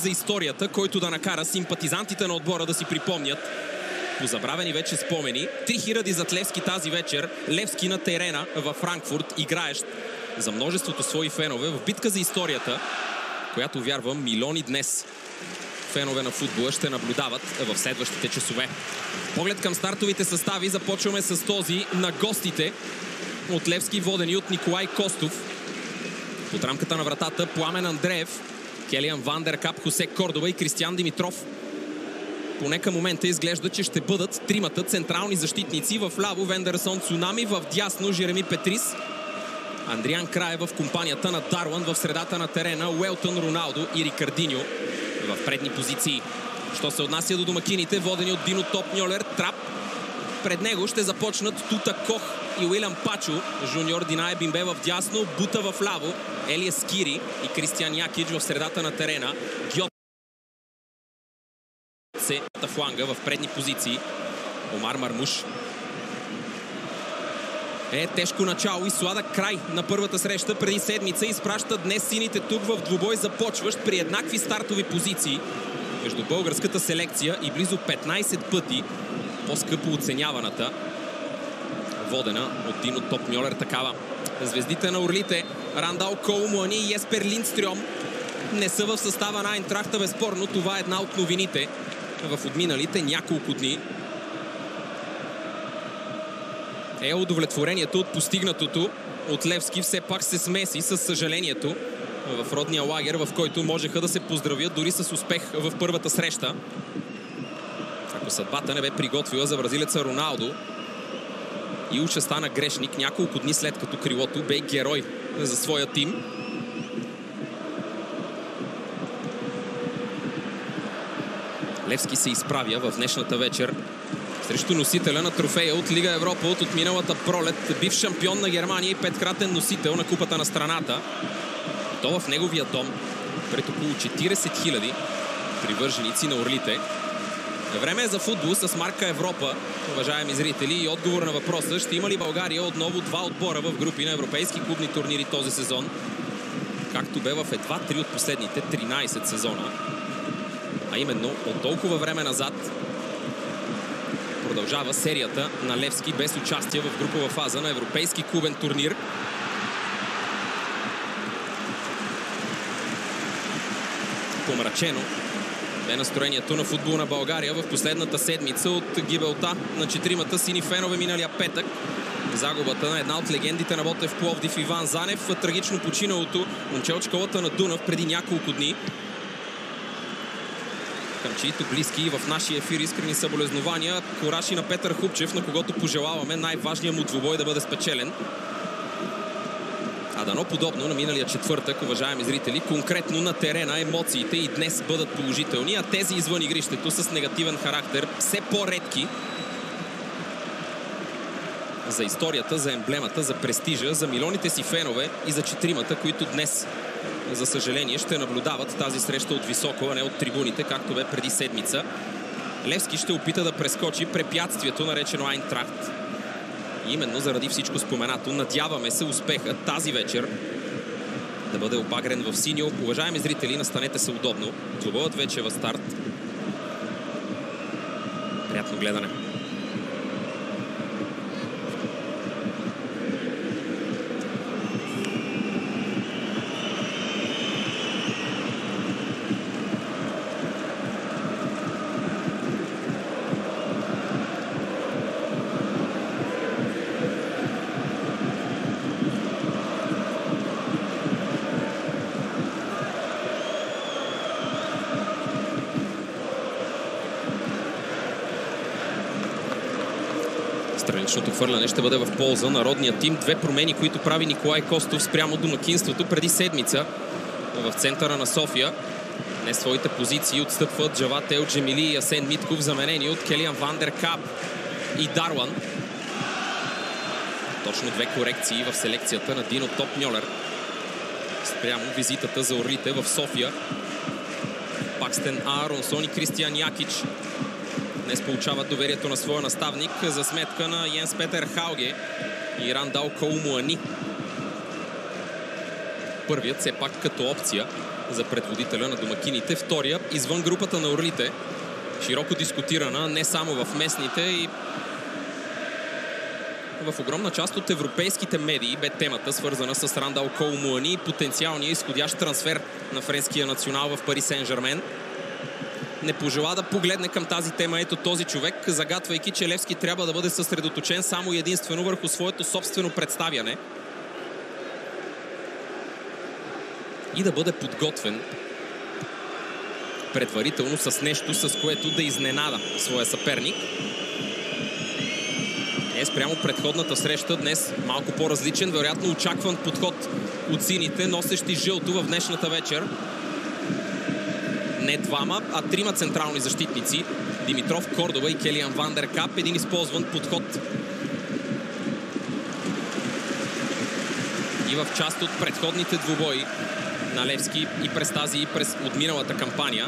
за историята, който да накара симпатизантите на отбора да си припомнят позабравени вече спомени. 3000 зад Левски тази вечер. Левски на терена във Франкфурт, играещ за множеството свои фенове в битка за историята, която, вярвам, милиони днес фенове на футбола ще наблюдават в следващите часове. Поглед към стартовите състави. Започваме с този на гостите от Левски, водени от Николай Костов. Под рамката на вратата Пламен Андреев, Келиан Вандеркап, Хосе Кордова и Кристиян Димитров. Поне към момента изглежда, че ще бъдат тримата централни защитници. В ляво Вендерсон Цунами, в дясно Жереми Петрис, Андриан Крае в компанията на Даруан, в средата на терена Уелтън, Роналдо и Рикардиньо в предни позиции. Що се отнася до домакините, водени от Дино Топмьолер, Трап. Пред него ще започнат Тута Кох и Уилям Пачо. Жуниор Динае Бимбе в дясно, Бута в ляво, Елиас Кири и Кристиян Якич в средата на терена. Гьотце фланга в предни позиции. Омар Мармуш. Тежко начало и сладък край на първата среща преди седмица. Изпраща днес сините тук в двубой, започващ при еднакви стартови позиции между българската селекция и близо 15 пъти по-скъпо оценяваната, водена от Дино Топмьолер такава. Звездите на орлите Рандал Колумуани и Еспер Линдстрьом не са в състава на Айнтрахта, безспорно. Това е една от новините в отминалите няколко дни. Удовлетворението от постигнатото от Левски все пак се смеси с съжалението в родния лагер, в който можеха да се поздравят дори с успех в първата среща. Ако съдбата не бе приготвила за бразилеца Роналдо, и уж стана грешник няколко дни след като крилото бе герой за своя тим. Левски се изправя в днешната вечер срещу носителя на трофея от Лига Европа от отминалата пролет, бив шампион на Германия и петкратен носител на Купата на страната. То в неговия дом пред около 40 000 привърженици на орлите. Време е за футбол с марка Европа, уважаеми зрители, и отговор на въпроса: ще има ли България отново два отбора в групи на европейски клубни турнири този сезон, както бе в едва 3 от последните 13 сезона. А именно от толкова време назад продължава серията на Левски без участие в групова фаза на европейски клубен турнир. Помрачено бе настроението на футболна България в последната седмица от гибелта на 4-мата сини фенове миналия петък. Загубата на една от легендите на Ботев Пловдив Иван Занев, трагично починалото момче от школата на Дунав преди няколко дни, към чиито близки в нашия ефир искрени съболезнования. Кураж и на Петър Хупчев, на когото пожелаваме най-важният му двубой да бъде спечелен. А дано подобно на миналия четвъртък, уважаеми зрители, конкретно на терена емоциите и днес бъдат положителни, а тези извън игрището с негативен характер все по-редки. За историята, за емблемата, за престижа, за милионите си фенове и за 4-мата, които днес, за съжаление, ще наблюдават тази среща от високо, а не от трибуните, както бе преди седмица. Левски ще опита да прескочи препятствието, наречено Айнтрахт. И именно заради всичко споменато, надяваме се успеха тази вечер да бъде обагрен в синьо. Уважаеми зрители, настанете се удобно. Двубоят вече е в старт. Приятно гледане. Страничното хвърляне ще бъде в полза на родния тим. Две промени, които прави Николай Костов спрямо домакинството преди седмица в центъра на София. Днес своите позиции отстъпват Джават Ел Джемили и Асен Митков, заменени от Келиан Вандеркап и Даруан. Точно две корекции в селекцията на Дино Топмьолер спрямо визитата за орлите в София. Пакстен Ааронсон и Кристиян Якич днес получават доверието на своя наставник за сметка на Йенс Петер Хауге и Рандал Колумуани. Първият все пак като опция за предводителя на домакините. Втория извън групата на орлите. Широко дискутирана не само в местните и в огромна част от европейските медии бе темата, свързана с Рандал Кол Муани и потенциалния изходящ трансфер на френския национал в Пари Сен-Жермен. Не пожела да погледне към тази тема ето този човек, загатвайки, че Левски трябва да бъде съсредоточен само и единствено върху своето собствено представяне и да бъде подготвен предварително с нещо, с което да изненада своя съперник. Спрямо предходната среща днес малко по-различен, вероятно очакван подход от сините, носещи жълто в днешната вечер. Не двама, а трима централни защитници. Димитров, Кордова и Келиан Вандеркап. Един използван подход и в част от предходните двубои на Левски и през тази и през отминалата кампания.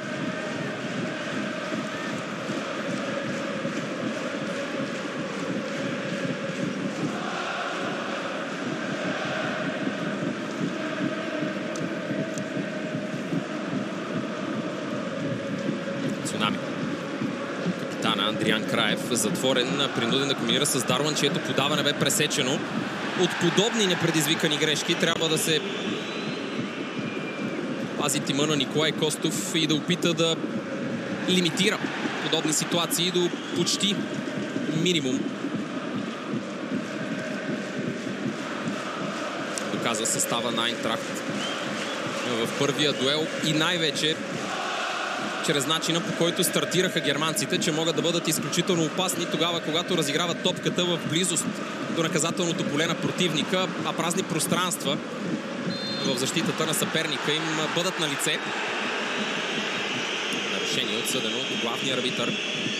Андриан Краев, затворен, принуден да комбинира с Дарван, чието подаване бе пресечено. От подобни непредизвикани грешки трябва да се пази тима на Николай Костов и да опита да лимитира подобни ситуации до почти минимум. Доказа състава на Айнтрахт в първия дуел и най-вече чрез начина, по който стартираха германците, че могат да бъдат изключително опасни тогава, когато разиграват топката в близост до наказателното поле на противника, а празни пространства в защитата на съперника им бъдат на лице. Нарушение отсъдено от главния арбитър.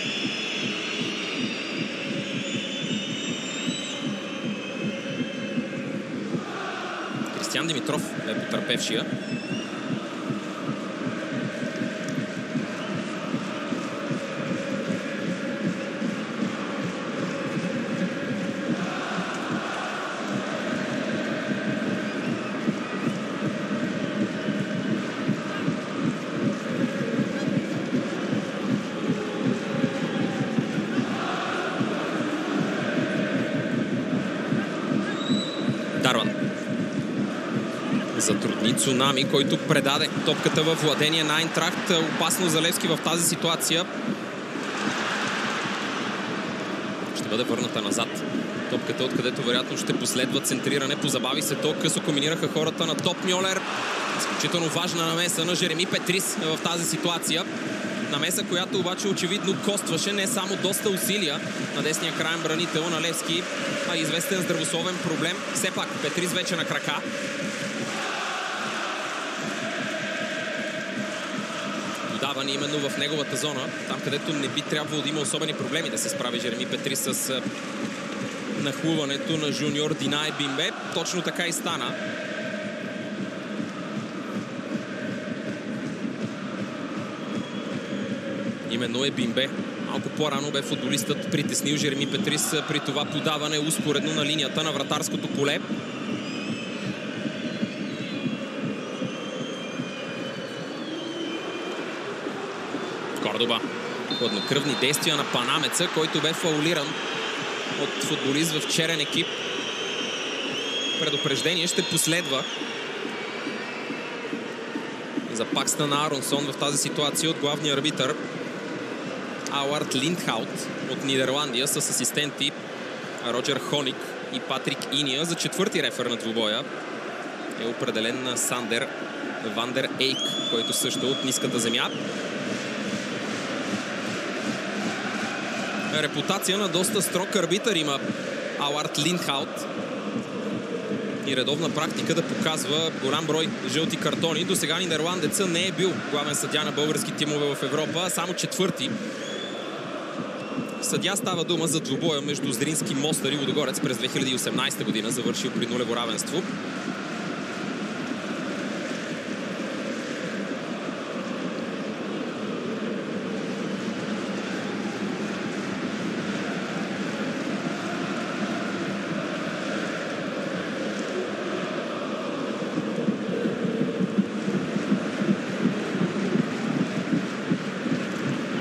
Кристиан Димитров е потърпевшия. Затрудни Цунами, който предаде топката във владение на Айнтрахт. Опасно за Левски в тази ситуация. Ще бъде върната назад. Топката, откъдето вероятно ще последва центриране. Позабави се то. Късо комбинираха хората на Топ Мьолер. Изключително важна намеса на Жереми Петрис в тази ситуация. Намеса, която обаче очевидно костваше не само доста усилия на десния краен бранител на Левски, а известен здравословен проблем. Все пак Петрис вече на крака. Додаване именно в неговата зона, там където не би трябвало да има особени проблеми да се справи Жереми Петрис с нахлуването на жуниор Динай Бимбе. Точно така и стана. Именно е Бимбе. Малко по-рано бе футболистът притеснил Жереми Петрис при това подаване успоредно на линията на вратарското поле. Кордоба. Хладнокръвни действия на панамеца, който бе фаулиран от футболист в черен екип. Предупреждение ще последва за Пакстън Аронсон в тази ситуация от главния арбитър Ауарт Линдхаут от Нидерландия с асистенти Роджер Хоник и Патрик Иния. За четвърти рефер на двубоя е определен на Сандер Вандер Ейк, който също от ниската земя. Репутация на доста строг арбитър има Ауарт Линдхаут и редовна практика да показва голям брой жълти картони. До сега нидерландеца не е бил главен съдия на български тимове в Европа, а само четвърти. Съдия става дума за двубоя между Зрински Мостър и Лудогорец през 2018 година, завършил при нулево равенство.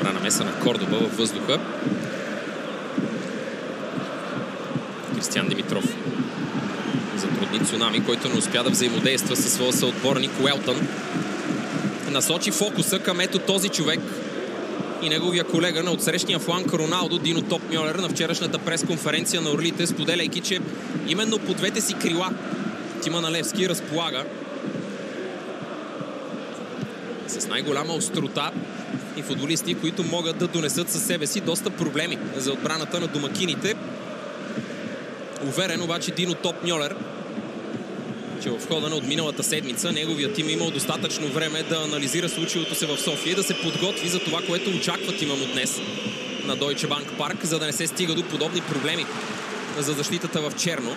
Добра намеса на Кордоба във въздуха. Кристиан Димитров затрудни Цунами, който не успя да взаимодейства със своя съотборник Уелтън. Насочи фокуса към ето този човек и неговия колега на отсрещния фланг Роналдо, Дино Топмьолер, на вчерашната пресконференция на Орлите, споделяйки, че именно по двете си крила тима на Левски разполага с най-голяма острота и футболисти, които могат да донесат със себе си доста проблеми за отбраната на домакините. Уверен обаче Дино Топмьолер, че в хода на отминалата седмица неговият тим имал достатъчно време да анализира случилото се в София и да се подготви за това, което очаква тима му днес на Deutsche Bank парк, за да не се стига до подобни проблеми за защитата в черно.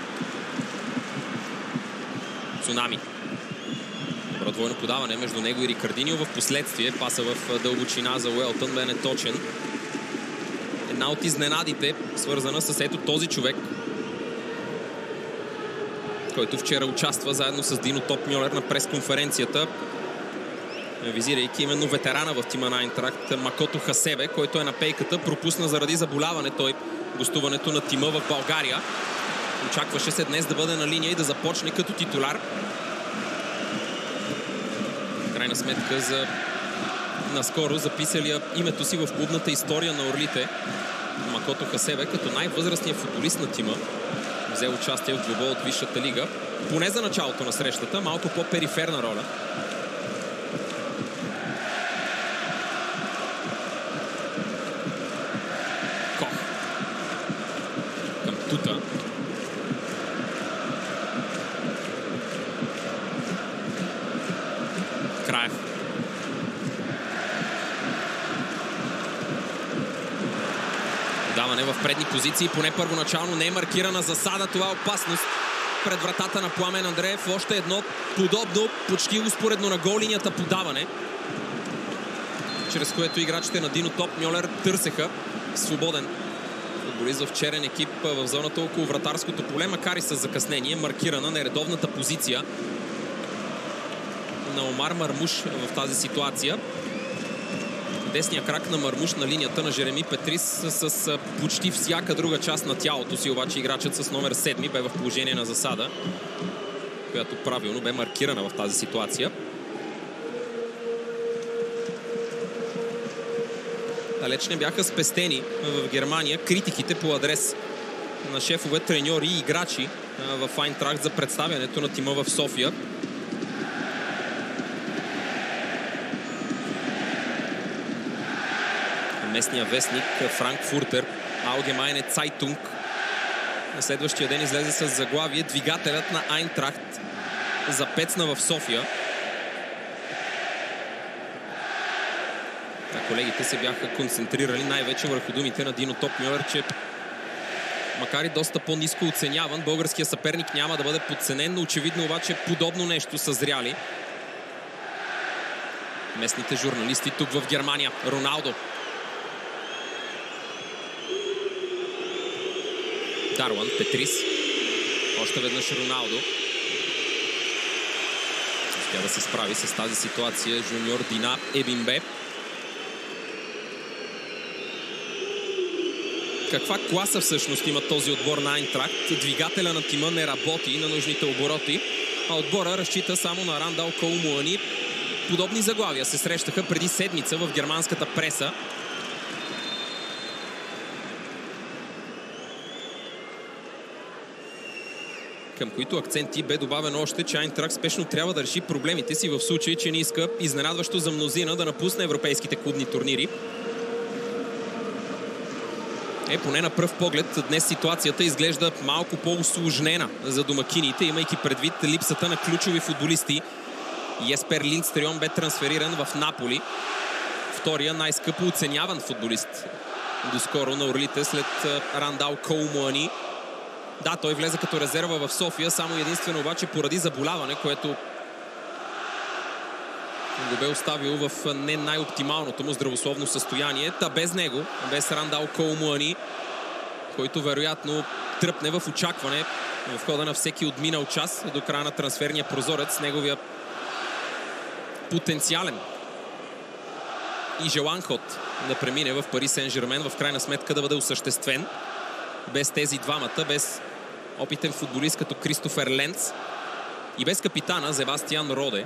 Цунами. Добро двойно подаване между него и Рикардиньо. В последствие паса в дълбочина за Уелтън бе неточен. Една от изненадите, свързана с ето този човек, който вчера участва заедно с Дино Топмьолер на пресконференцията, визирайки именно ветерана в тима на Айнтрахт Макото Хасебе, който е на пейката. Пропусна заради заболяване той гостуването на тима в България. Очакваше се днес да бъде на линия и да започне като титуляр. В крайна сметка за наскоро записалия името си в клубната история на Орлите Макото Хасебе, като най-възрастният футболист на тима, взе участие в двубой от Висшата лига. Поне за началото на срещата, малко по-периферна роля. Кох. Към Тута. Краев. Даване в предни позиции, поне първоначално не е маркирана засада. Това е опасност пред вратата на Пламен Андреев. Още едно подобно, почти успоредно на гол линията подаване, чрез което играчите на Дино Топмьолер търсеха свободен футболист в черен екип в зоната около вратарското поле, макар и с закъснение. Маркирана нередовната позиция на Омар Мармуш в тази ситуация. Десния крак на Мармуш на линията на Жереми Петрис с почти всяка друга част на тялото си, обаче играчът с номер 7 бе в положение на засада, която правилно бе маркирана в тази ситуация. Далеч не бяха спестени в Германия критиките по адрес на шефове, треньори и играчи в Айнтрахт за представянето на тима в София. Местния вестник Франкфуртер Allgemeine Zeitung на следващия ден излезе с заглавие: двигателят на Айнтрахт запецна в София. Колегите се бяха концентрирали най-вече върху думите на Дино Топмьолер, че макар и доста по-ниско оценяван, българския съперник няма да бъде подценен, но очевидно обаче подобно нещо съзряли местните журналисти тук в Германия. Роналдо. Даруан Петрис. Още веднъж Роналдо. Успя да се справи с тази ситуация жуниор Дина Ебимбе. Каква класа всъщност има този отбор на Айнтрахт? Двигателя на тима не работи на нужните обороти, а отбора разчита само на Рандал Колмуани. Подобни заглавия се срещаха преди седмица в германската преса. Към които акценти бе добавено още, че Айнтрахт спешно трябва да реши проблемите си в случай, че не иска изненадващо за мнозина да напусне европейските клубни турнири. Поне на пръв поглед днес ситуацията изглежда малко по-усложнена за домакините, имайки предвид липсата на ключови футболисти. Еспер Линдстрьом бе трансфериран в Наполи. Втория най-скъпо оценяван футболист доскоро на Орлите след Рандал Колмуани. Да, той влезе като резерва в София, само единствено обаче поради заболяване, което го бе оставил в не най-оптималното му здравословно състояние. Та без него, без Рандал Колмуани, който вероятно тръпне в очакване в хода на всеки отминал час до края на трансферния прозорец, неговия потенциален и желан ход да премине в Пари Сен-Жермен, в крайна сметка да бъде осъществен. Без тези двамата, без опитен футболист като Кристофер Ленц и без капитана Себастиан Роде.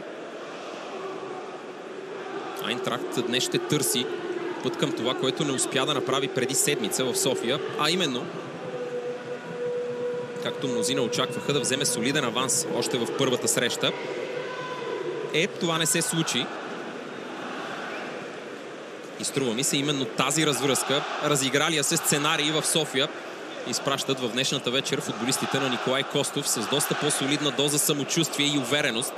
Айнтрахт днес ще търси път към това, което не успя да направи преди седмица в София, а именно, както мнозина очакваха, да вземе солиден аванс още в първата среща. Това не се случи. И струва ми се именно тази развръзка, разигралия се сценарии в София, изпращат в днешната вечер футболистите на Николай Костов с доста по-солидна доза самочувствие и увереност.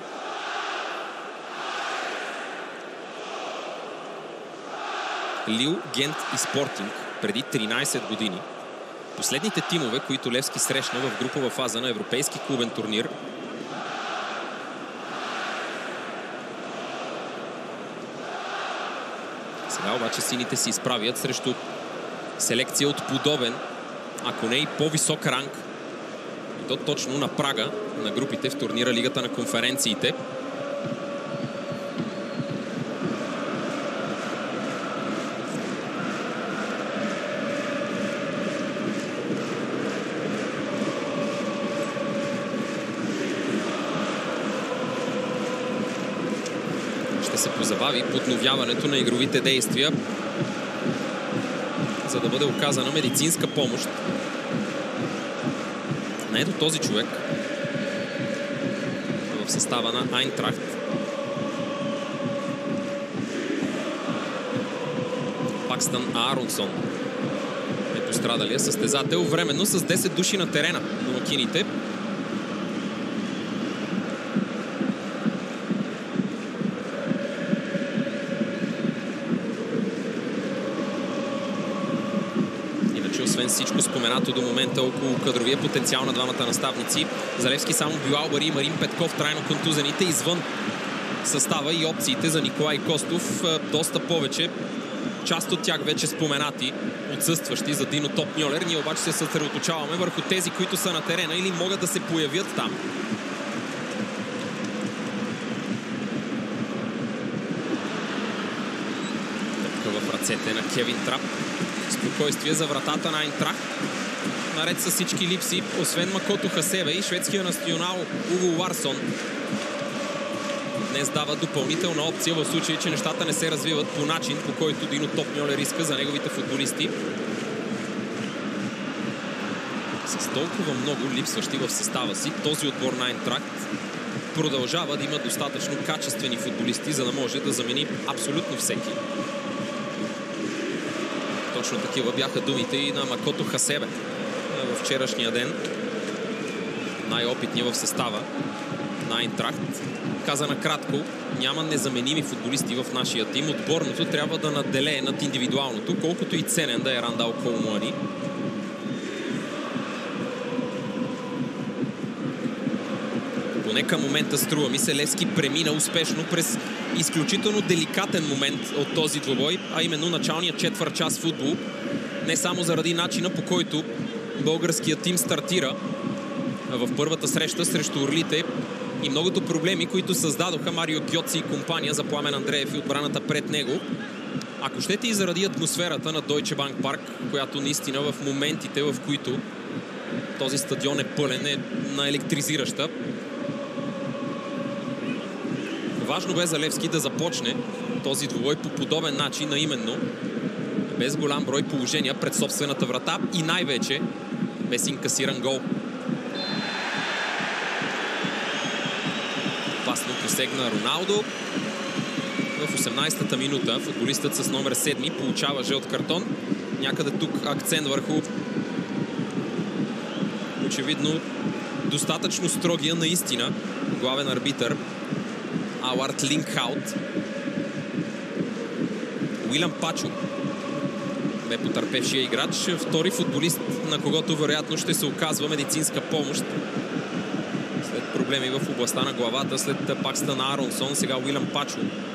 Лил, Гент и Спортинг преди 13 години. Последните тимове, които Левски срещна в групова фаза на европейски клубен турнир. Сега обаче сините се изправят срещу селекция от подобен, ако не и по-висок ранг. И то точно на прага на групите в турнира Лигата на конференциите. Ще се позабави подновяването на игровите действия, за да бъде оказана медицинска помощ на ето този човек в състава на Айнтрахт. Пакстън Ааронсон е пострадалия състезател, временно с 10 души на терена. Домакините. Освен всичко споменато до момента около кадровия потенциал на двамата наставници, за Левски само Билал Бари и Марин Петков трайно контузените, извън състава и опциите за Николай Костов доста повече. Част от тях вече споменати, отсъстващи за Дино Топмьолер. Ние обаче се съсредоточаваме върху тези, които са на терена или могат да се появят там. Тъпка в ръцете на Кевин Трап. Спокойствие за вратата на Айнтрахт. Наред с всички липси, освен Макото Хасебе и шведския национал Уго Ларсон. Днес дава допълнителна опция в случай, че нещата не се развиват по начин, по който Дино Топмьолер иска за неговите футболисти. С толкова много липсващи в състава си, този отбор на Айнтрахт продължава да има достатъчно качествени футболисти, за да може да замени абсолютно всеки. Точно такива бяха думите и на Макото Хасебе във вчерашния ден. Най-опитният в състава на Айнтрахт. Каза накратко, няма незаменими футболисти в нашия тим. Отборното трябва да наделее над индивидуалното, колкото и ценен да е Рандал Колмуани. Поне към момента, струва ми се, Левски премина успешно през изключително деликатен момент от този двубой, а именно началният четвърт час футбол. Не само заради начина, по който българският тим стартира в първата среща срещу Орлите и многото проблеми, които създадоха Марио Гьоци и компания за Пламен Андреев и отбраната пред него. Ако щете и заради атмосферата на Deutsche Bank Park, която наистина в моментите, в които този стадион е пълен, е наелектризираща. Важно бе за Левски да започне този двубой по подобен начин, а именно без голям брой положения пред собствената врата и най-вече без инкасиран гол. Опасно посегна Роналдо. В 18-та минута футболистът с номер 7 получава жълт картон. Някъде тук акцент върху очевидно достатъчно строгия наистина главен арбитър Ауарт Линкхаут. Уилям Пачо бе потърпевшия играч. Втори футболист, на когото вероятно ще се оказва медицинска помощ след проблеми в областта на главата, след Пакстън Ааронсон. Сега Уилям Пачо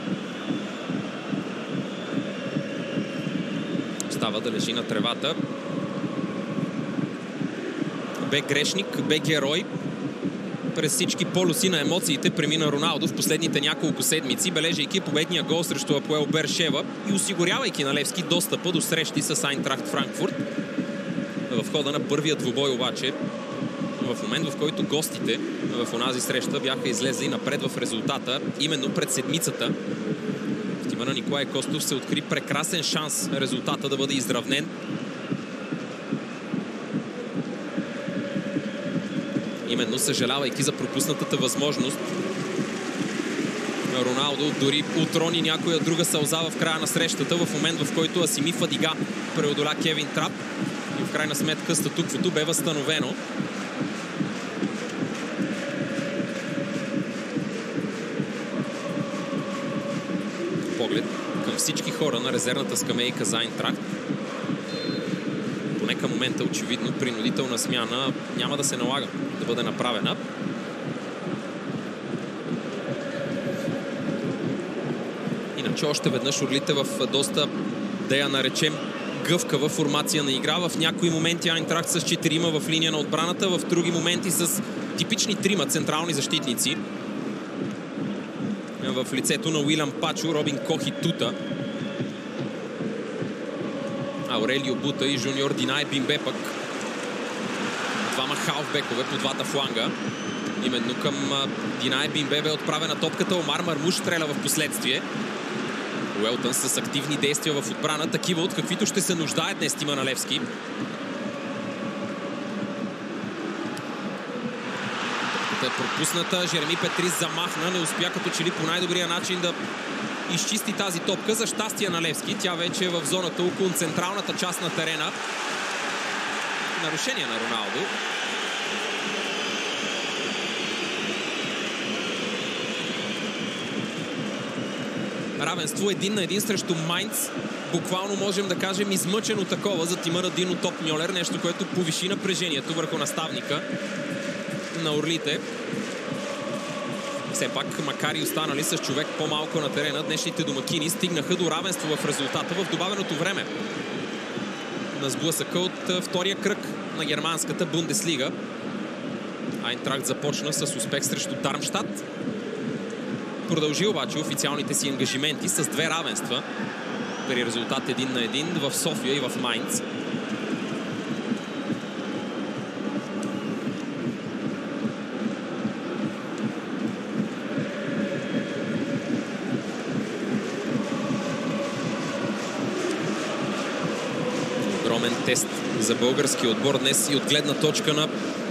остава да лежи на тревата. Бе грешник, бе герой. През всички полюси на емоциите премина Роналдо в последните няколко седмици, бележейки победния гол срещу Апоел Бершева и осигурявайки на Левски достъпа до срещи с Айнтрахт Франкфурт. В хода на първия двубой обаче, в момент в който гостите в онази среща бяха излезли напред в резултата, именно пред седмицата, в тима на Николай Костов се откри прекрасен шанс резултата да бъде изравнен. Именно съжалявайки за пропуснатата възможност, Роналдо дори утрони някоя друга сълза в края на срещата, в момент в който Асими Фадига преодоля Кевин Трап и в крайна сметка статуквото бе възстановено. Поглед към всички хора на резервната скамейка за Айнтрахт. Поне към момента очевидно принудителна смяна няма да се налага да бъде направена. Иначе още веднъж орлите в доста, да я наречем, гъвкава формация на игра. В някои моменти Айнтрахт с 4 в линия на отбраната, в други моменти с типични 3 централни защитници. В лицето на Уилям Пачо, Робин Кох и Тута, Аурелио Бута и Жуниор Динай Бимбе пък. Двама халфбекове по двата фланга. Именно към Динай Бимбе бе отправена топката. Омар Мармуш стреля в последствие. Уелтън с активни действия в отбрана, такива от каквито ще се нуждаят днес тима на Левски. Топката е пропусната. Жереми Петрис замахна, не успя като че ли по най-добрия начин да изчисти тази топка. За щастие на Левски, тя вече е в зоната около централната част на терена. Нарушение на Роналдо. Равенство 1-1 срещу Майнц. Буквално можем да кажем измъчено такова за тима на Дино Топмьолер. Нещо, което повиши напрежението върху наставника на орлите. Все пак, макар и останали с човек по-малко на терена, днешните домакини стигнаха до равенство в резултата в добавеното време на сблъсъка от втория кръг на германската Бундеслига. Айнтрахт започна с успех срещу Дармщат. Продължи обаче официалните си ангажименти с 2 равенства при резултат 1-1 в София и в Майнц. Огромен тест за българския отбор днес и от гледна точка на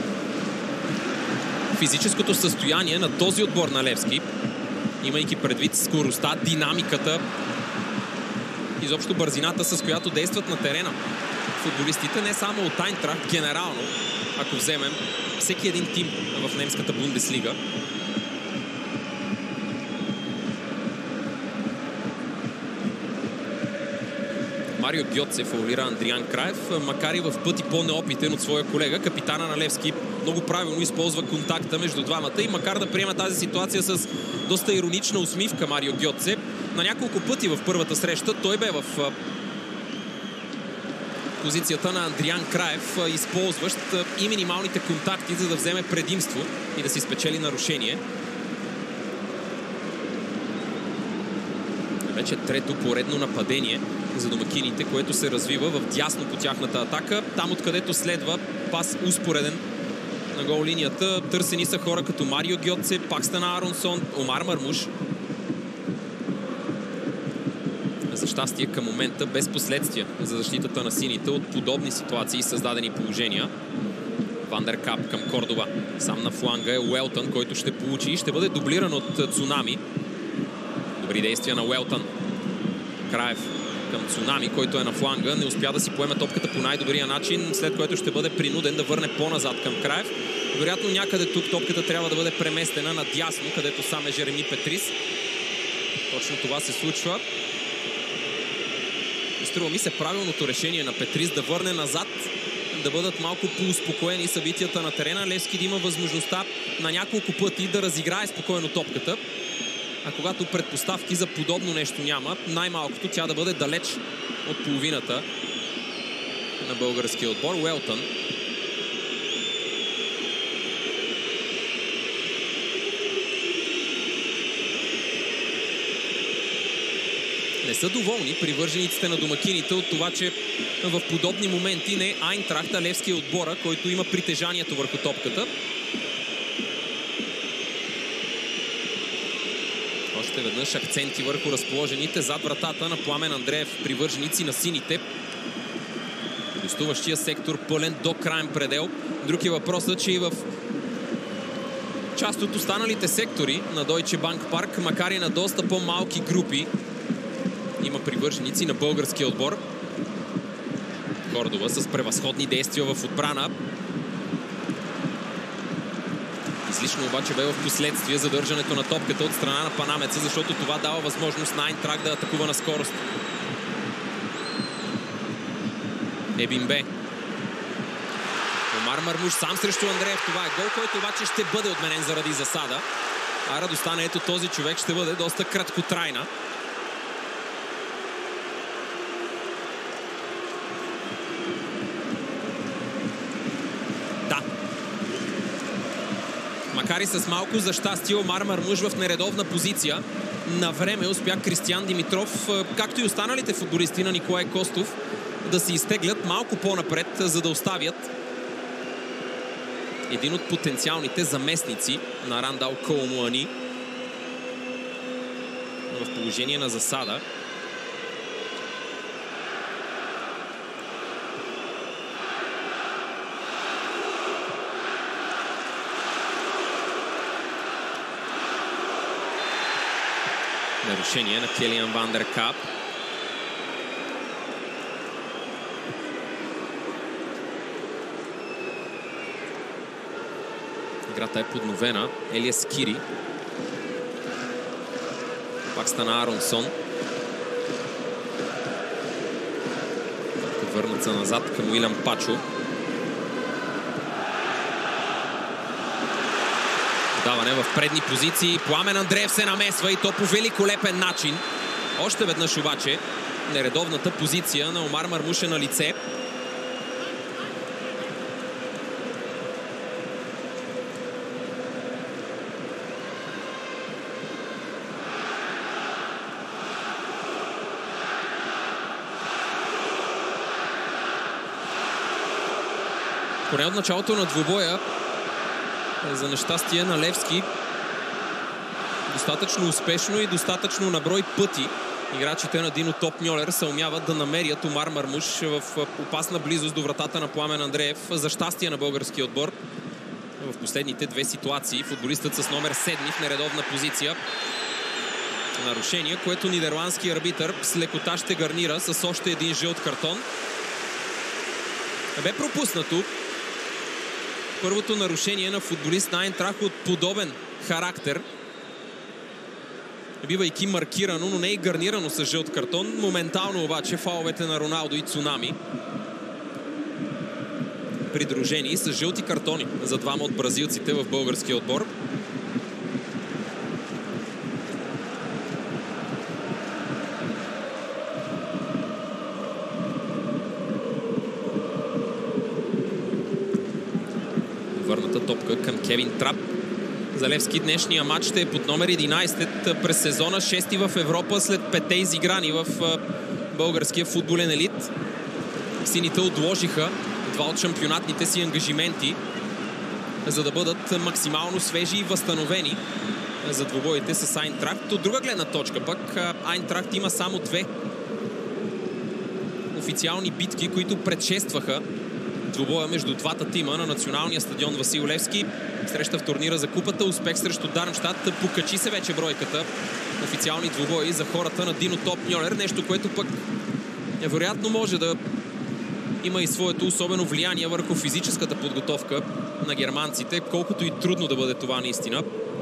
физическото състояние на този отбор на Левски, имайки предвид скоростта, динамиката, изобщо бързината, с която действат на терена футболистите, не само от Айнтрахт, генерално, ако вземем всеки един тим в немската Бундеслига. Марио Гьоце фаулира Андриан Краев, макар и в пъти по-неопитен от своя колега. Капитана на Левски много правилно използва контакта между двамата и макар да приема тази ситуация с доста иронична усмивка, Марио Гьоце, на няколко пъти в първата среща той бе в позицията на Андриан Краев, използващ и минималните контакти, за да вземе предимство и да си спечели нарушение. Вече трето поредно нападение за домакините, което се развива в дясно по тяхната атака. Там, откъдето следва пас успореден на гол линията. Търсени са хора като Марио Гьоце, Пакстън Аронсон, Омар Мармуш. За щастие към момента без последствия за защитата на сините от подобни ситуации и създадени положения. Вандеркап към Кордова. Сам на фланга е Уелтън, който ще получи и ще бъде дублиран от Цунами. Добри действия на Уелтън. Краев към Цунами, който е на фланга. Не успя да си поеме топката по най-добрия начин, след което ще бъде принуден да върне по-назад към Краев. Вероятно някъде тук топката трябва да бъде преместена надясно, където сам е Жереми Петрис. Точно това се случва. Струва ми се правилното решение на Петрис да върне назад, да бъдат малко по-успокоени събитията на терена. Левски да има възможността на няколко пъти да разиграе спокойно топката. А когато предпоставки за подобно нещо няма, най-малкото тя да бъде далеч от половината на българския отбор. Уелтън. Не са доволни привържениците на домакините от това, че в подобни моменти не Айнтрахт, а Левски е отбора, който има притежанието върху топката. Още веднъж акценти върху разположените зад вратата на Пламен Андреев привърженици на сините. Гостуващия сектор пълен до краен предел. Друг е въпросът, че и в част от останалите сектори на Deutsche Bank Park, макар и на доста по-малки групи, има привърженици на българския отбор. Кордова с превъзходни действия в отбрана. Излишно обаче бе в последствие задържането на топката от страна на панамеца, защото това дава възможност на Айнтрахт да атакува на скорост. Ебимбе. Омар Мармуш сам срещу Андреев. Това е гол, който обаче ще бъде отменен заради засада. А радостта на ето този човек ще бъде доста краткотрайна. Да. Макар и с малко за щастие, Омар Мармуш в нередовна позиция. На време успя Кристиян Димитров, както и останалите футболисти на Николай Костов, да се изтеглят малко по-напред, за да оставят един от потенциалните заместници на Рандал Коломуани в положение на засада. Нарушение на Келиан Ван дер Кап. Играта е подновена. Елиас Кири. Пак стана Аронсон. Върнат се назад към Уилям Пачо. Даване в предни позиции. Пламен Андреев се намесва и то по великолепен начин. Още веднъж обаче нередовната позиция на Омар Мармуш е на лице. Поне от началото на двубоя, за нещастие на Левски, достатъчно успешно и достатъчно на брой пъти играчите на Дино Топ-Мьолер се умяват да намерят Омар Мармуш в опасна близост до вратата на Пламен Андреев. За щастие на българския отбор в последните две ситуации футболистът с номер 7 в нередовна позиция. Нарушение, което нидерландски арбитър с лекота ще гарнира с още един жълт картон. Бе пропуснато първото нарушение на футболист на Айнтрахт от подобен характер, бивайки маркирано, но не и гарнирано с жълт картон. Моментално обаче фаловете на Роналдо и Цунами, придружени с жълти картони за двама от бразилците в българския отбор. Върната топка към Кевин Трап. За Левски днешния матч ще е под номер 11 през сезона, 6 в Европа след 5 изиграни в българския футболен елит. Сините отложиха два от шампионатните си ангажименти, за да бъдат максимално свежи и възстановени за двубоите с Айнтрахт. От друга гледна точка пък Айнтрахт има само две официални битки, които предшестваха двубоя между двата тима на националния стадион Васил Левски. Среща в турнира за купата, успех срещу Дармщат. Покачи се вече бройката официални двубои за хората на Дино Топ-Мьолер. Нещо, което пък вероятно може да има и своето особено влияние върху физическата подготовка на германците, колкото и трудно да бъде това наистина.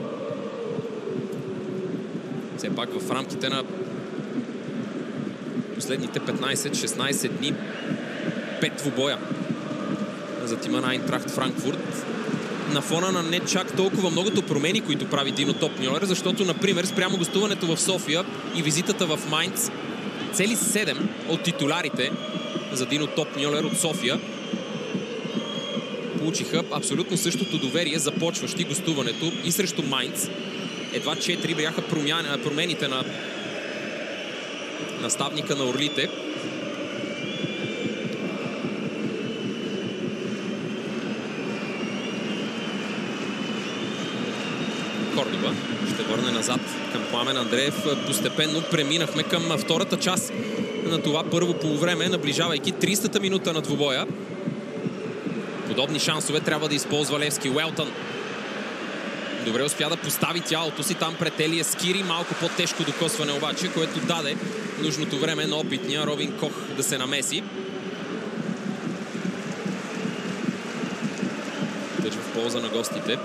Все пак в рамките на последните 15-16 дни 5 двубоя за тима на Айнтрахт Франкфурт. На фона на не чак толкова многото промени, които прави Дино Топ-Мьолер, защото, например, спрямо гостуването в София и визитата в Майнц, цели 7 от титулярите за Дино Топ-Мьолер от София получиха абсолютно същото доверие, започващи гостуването и срещу Майнц. Едва 4 бяха промените на наставника на орлите. Кордова ще върне назад към Пламен Андреев. Постепенно преминахме към втората част на това първо полувреме, наближавайки 30-та минута на двубоя. Подобни шансове трябва да използва Левски. Уелтън добре успя да постави тялото си там пред Елия Скири. Малко по-тежко докосване обаче, което даде нужното време на опитния Робин Кох да се намеси. Тъч в полза на гостите.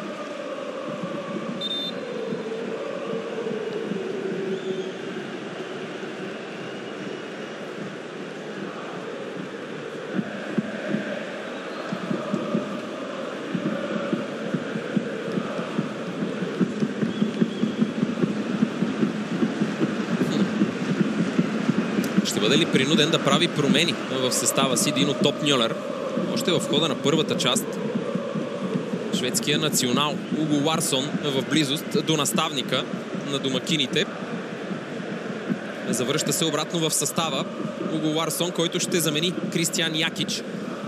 Бъде ли принуден да прави промени в състава си Дино Топмюлер? Още в хода на първата част шведския национал Уго Ларсон в близост до наставника на домакините. Завръща се обратно в състава Уго Ларсон, който ще замени Кристиан Якич.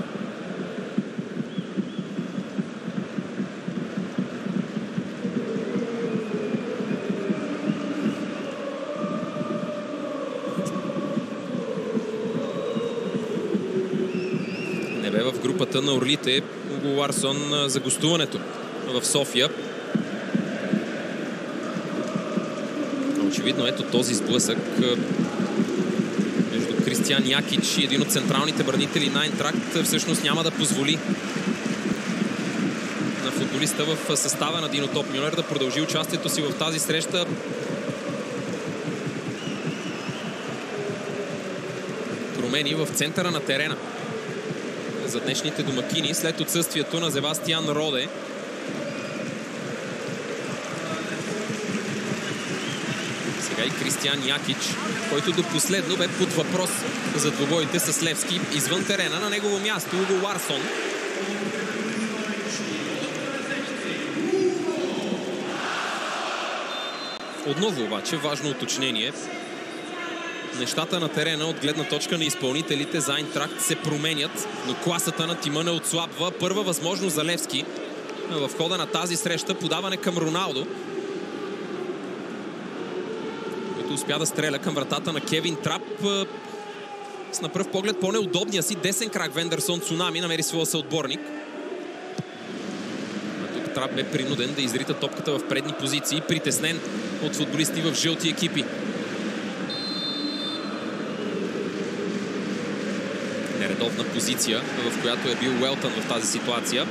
Групата на орлите Уго Ларсон за гостуването в София. Очевидно ето този сблъсък между Кристиан Якич и един от централните бранители на Айнтракт всъщност няма да позволи на футболиста в състава на Дино Топмюлер да продължи участието си в тази среща. Промени в центъра на терена за днешните домакини след отсъствието на Себастиан Роде. Сега и Кристиан Якич, който до последно бе под въпрос за двубоите с Левски. Извън терена на негово място Уго Ларсон. Отново обаче важно уточнение. Нещата на терена от гледна точка на изпълнителите за Айнтракт се променят, но класата на тима не отслабва. Първа възможност за Левски в хода на тази среща. Подаване към Роналдо, който успя да стреля към вратата на Кевин Трап. С на пръв поглед по-неудобния си десен крак Вендерсон Цунами намери своя съотборник. Тук Трап бе принуден да изрита топката в предни позиции, притеснен от футболисти в жълти екипи. Нередовна позиция, в която е бил Уелтън в тази ситуация.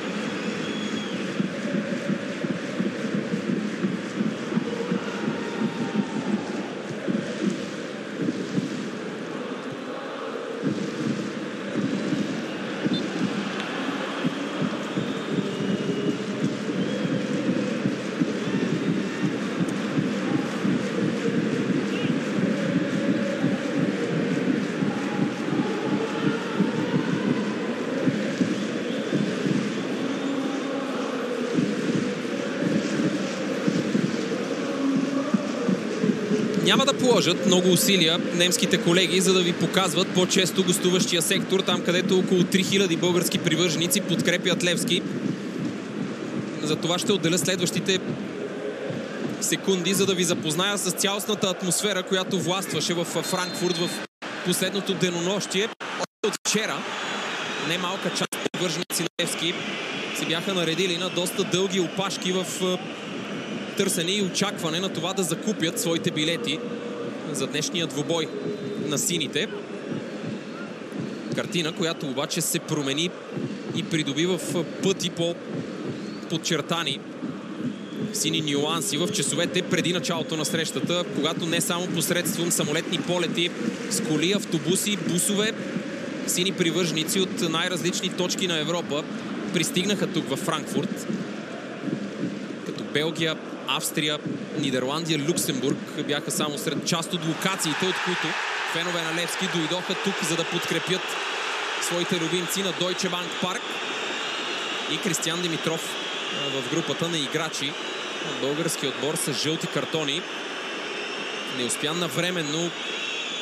Няма да положат много усилия немските колеги, за да ви показват по-често гостуващия сектор, там където около 3000 български привърженици подкрепят Левски. За това ще отделя следващите секунди, за да ви запозная с цялостната атмосфера, която властваше в Франкфурт в последното денонощие. От вчера немалка част от привърженици на Левски се бяха наредили на доста дълги опашки в търсене и очакване на това да закупят своите билети за днешния двубой на сините. Картина, която обаче се промени и придоби в пъти по-подчертани сини нюанси в часовете преди началото на срещата, когато не само посредством самолетни полети с коли, автобуси, бусове, сини привърженици от най-различни точки на Европа пристигнаха тук във Франкфурт, като Белгия, Австрия, Нидерландия, Люксембург бяха само сред част от локациите, от които фенове на Левски дойдоха тук, за да подкрепят своите любимци на Deutsche Bank Парк. И Кристиян Димитров в групата на играчи на българския отбор с жълти картони не успя навременно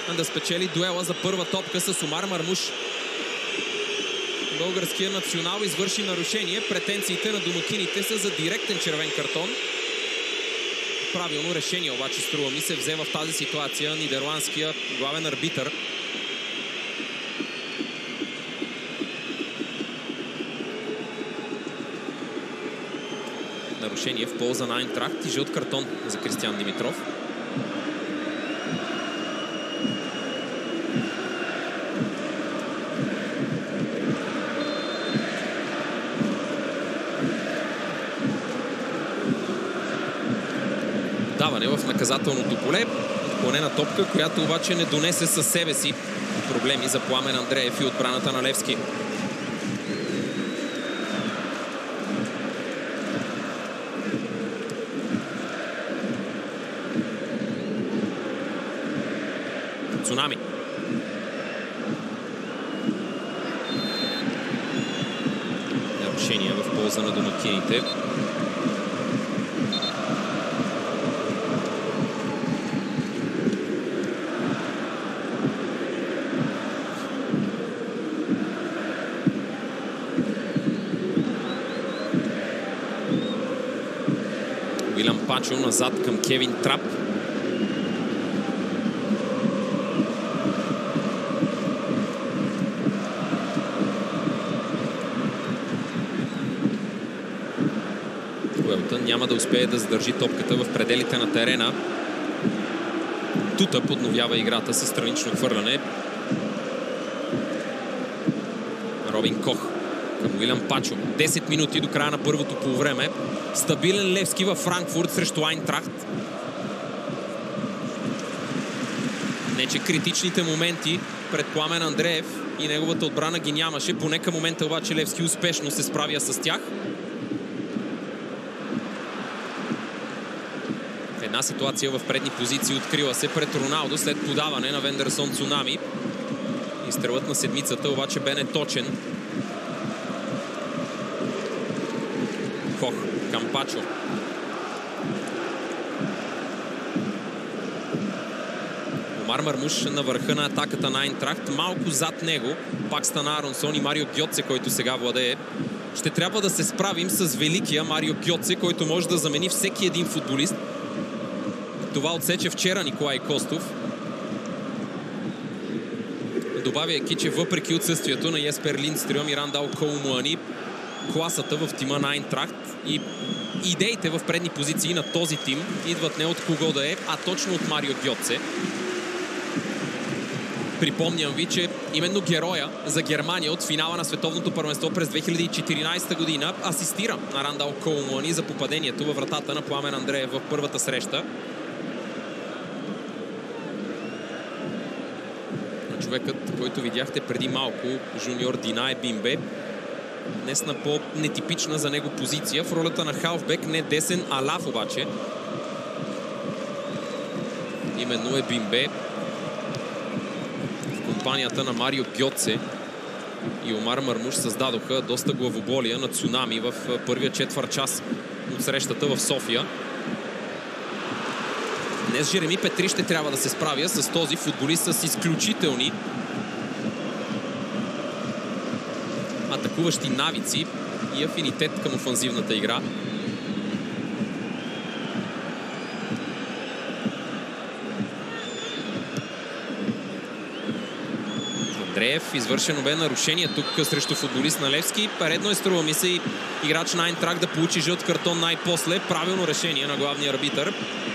да спечели дуела за първа топка с Омар Мармуш. Българският национал извърши нарушение. Претенциите на домакините са за директен червен картон. Правилно решение обаче, струва ми се, взе в тази ситуация нидерландския главен арбитър. Нарушение в полза на Айнтрахт и жълт картон за Кристиян Димитров. Даване в наказателното поле. Отклонена топка, която обаче не донесе със себе си проблеми за Пламен Андреев и отбраната на Левски. Цунами. Нарушение в полза на домакините. Уилям Пачо назад към Кевин Трап. Уелтън няма да успее да задържи топката в пределите на терена. Тута подновява играта със странично хвърляне. Робин Кох към Уилям Пачо. 10 минути до края на първото полувреме. Стабилен Левски във Франкфурт срещу Айнтрахт. Не, че критичните моменти пред Пламен Андреев и неговата отбрана ги нямаше. Поне към момента обаче Левски успешно се справя с тях. Една ситуация в предни позиции открила се пред Роналдо след подаване на Вендерсон Цунами. Изстрелът на седмицата обаче бе неточен. Кох към Пачо. Омар Мармуш на върха на атаката на Айнтрахт. Малко зад него пак стана Аронсон и Марио Гьоце, който сега владее. Ще трябва да се справим с великия Марио Гьоце, който може да замени всеки един футболист. Това отсече вчера Николай Костов. Добавяйки, че въпреки отсъствието на Еспер Линдстрюм и Рандал Колмуани, класата в тима на Айнтрахт и идеите в предни позиции на този тим идват не от кого да е, а точно от Марио Гьоце. Припомням ви, че именно героя за Германия от финала на световното първенство през 2014 година асистира на Рандал Колмуани за попадението във вратата на Пламен Андреев в първата среща. Човекът, който видяхте преди малко, жуниор Динае Бимбе, днес на по-нетипична за него позиция в ролята на халфбек, не десен, а ляв обаче. Именно е Бимбе в компанията на Марио Гьоце и Омар Мармуш създадоха доста главоболия на Цунами в първия четвърт час от срещата в София. Днес Жереми Петри ще трябва да се справя с този футболист с изключителни атакуващи навици и афинитет към офанзивната игра. Андреев, извършено бе нарушение тук срещу футболист на Левски. Редно е, струва ми се, и играч на Айнтрахт да получи жълт картон най-после. Правилно решение на главния арбитър.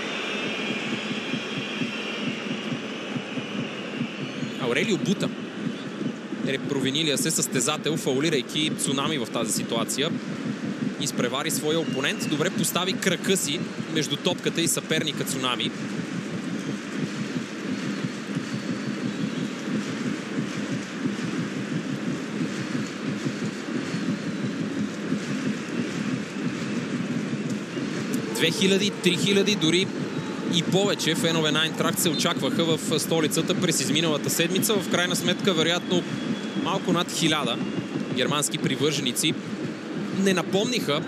Аурелио Бута е провинилия се състезател, фаулирайки Цунами в тази ситуация. Изпревари своя опонент. Добре постави крака си между топката и съперника Цунами. $2000, $3000, дори и повече фенове на Айнтрахт се очакваха в столицата през изминалата седмица. В крайна сметка, вероятно, малко над 1000 германски привърженици не напомниха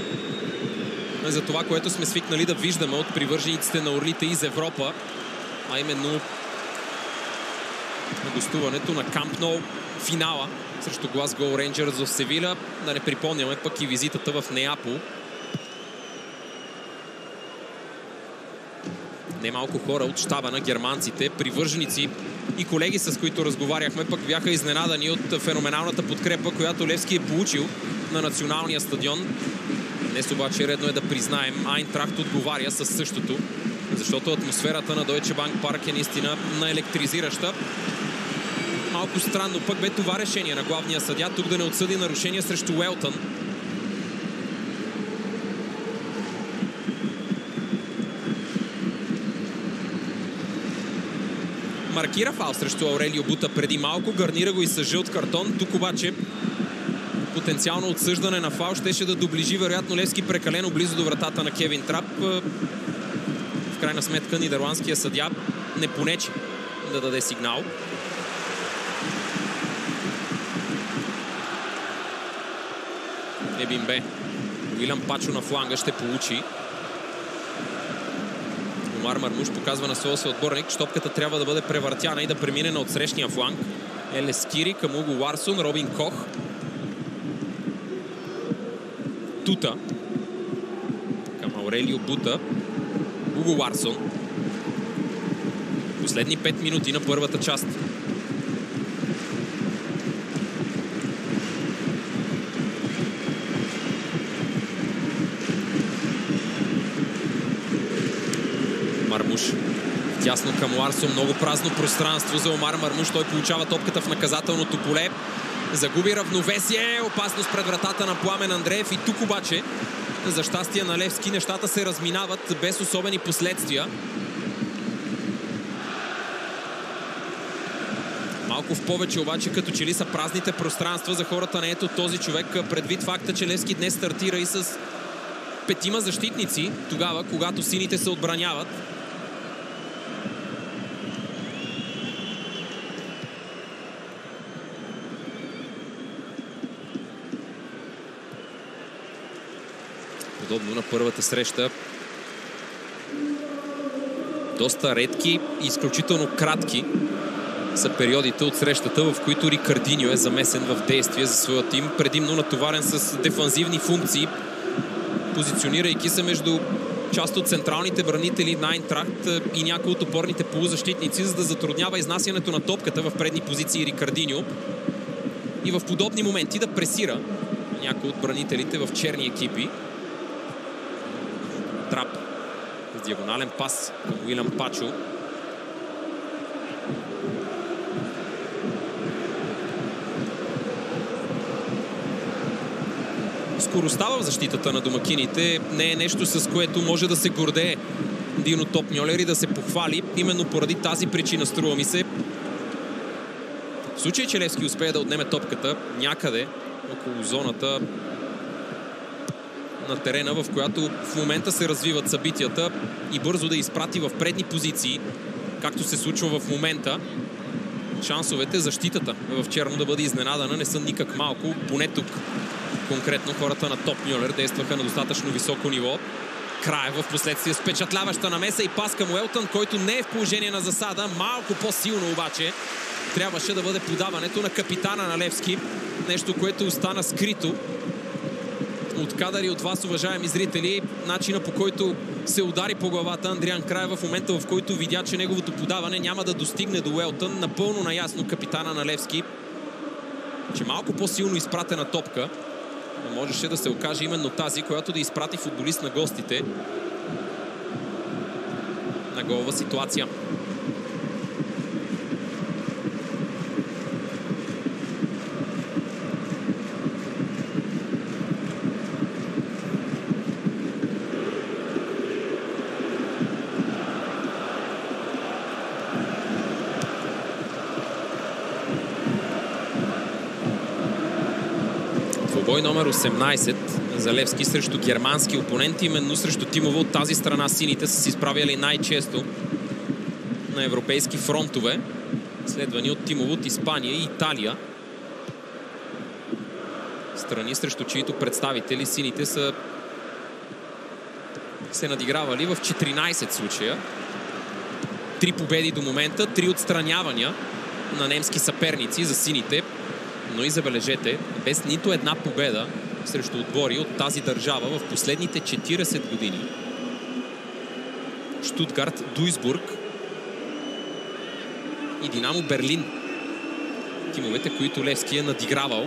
за това, което сме свикнали да виждаме от привържениците на орлите из Европа, а именно на гостуването на Камп Ноу, финала срещу Глазгоу Рейнджърс в Севиля. Да не припомняме пък и визитата в Неапол. Немалко хора от щаба на германците, привърженици и колеги, с които разговаряхме, пък бяха изненадани от феноменалната подкрепа, която Левски е получил на националния стадион. Днес обаче редно е да признаем, Айнтрахт отговаря със същото, защото атмосферата на Deutsche Bank парк е наистина наелектризираща. Малко странно пък бе това решение на главния съдия тук да не отсъди нарушение срещу Уелтън. Маркира фал срещу Аурелио Бута преди малко, гарнира го и с жълт картон. Тук обаче потенциално отсъждане на фал щеше да доближи вероятно Левски прекалено близо до вратата на Кевин Трап. В крайна сметка нидерландския съдия не понече да даде сигнал. Ебимбе. Уилям Пачо на фланга ще получи. Омар Мармуш показва на своя съотборник, че топката трябва да бъде превъртяна и да премине на отсрещния фланг. Елес Кири към Уго Ларсон, Робин Кох. Тута към Аурелио Бута. Уго Ларсон. Последни 5 минути на първата част. Мармуш. Тясно към Ларсон. Много празно пространство за Омар Мармуш. Той получава топката в наказателното поле. Загуби равновесие. Опасност пред вратата на Пламен Андреев. И тук обаче, за щастие на Левски, нещата се разминават без особени последствия. Малко в повече обаче, като че ли са празните пространства за хората на ето този човек, предвид факта, че Левски днес стартира и с 5 защитници, тогава, когато сините се отбраняват. Подобно на първата среща. Доста редки и изключително кратки са периодите от срещата, в които Рикардиньо е замесен в действие за своя тим, предимно натоварен с дефанзивни функции, позиционирайки се между част от централните бранители на Айнтрахт и някои от опорните полузащитници, за да затруднява изнасянето на топката в предни позиции Рикардиньо и в подобни моменти да пресира някои от бранителите в черни екипи. Трап с диагонален пас към Уилям Пачо. Скоростта в защитата на домакините не е нещо, с което може да се гордее Дино Топмьолер и да се похвали. Именно поради тази причина, струва ми се, в случай, че Левски успее да отнеме топката някъде около зоната на терена, в която в момента се развиват събитията, и бързо да изпрати в предни позиции, както се случва в момента, шансовете защитата в черно да бъде изненадана не са никак малко. Поне тук конкретно хората на Топмьолер действаха на достатъчно високо ниво. Краев в последствие с впечатляваща намеса и пас към Уелтън, който не е в положение на засада. Малко по-силно обаче трябваше да бъде подаването на капитана на Левски. Нещо, което остана скрито от кадъри от вас, уважаеми зрители. Начина, по който се удари по главата Андриан Краев в момента, в който видя, че неговото подаване няма да достигне до Уелтън. Напълно наясно капитана на Левски, че малко по-силно изпратена топка можеше да се окаже именно тази, която да изпрати футболист на гостите на голова ситуация. Бой номер 18 за Левски срещу германски опоненти. Именно срещу тимове от тази страна сините са се изправяли най-често на европейски фронтове, следвани от тимове от Испания и Италия. Страни, срещу чието представители сините са се надигравали в 14 случая. 3 победи до момента, 3 отстранявания на немски съперници за сините, но и забележете, без нито една победа срещу отбори от тази държава в последните 40 години. Штутгарт, Дуйсбург и Динамо Берлин. Тимовете, които Левски е надигравал.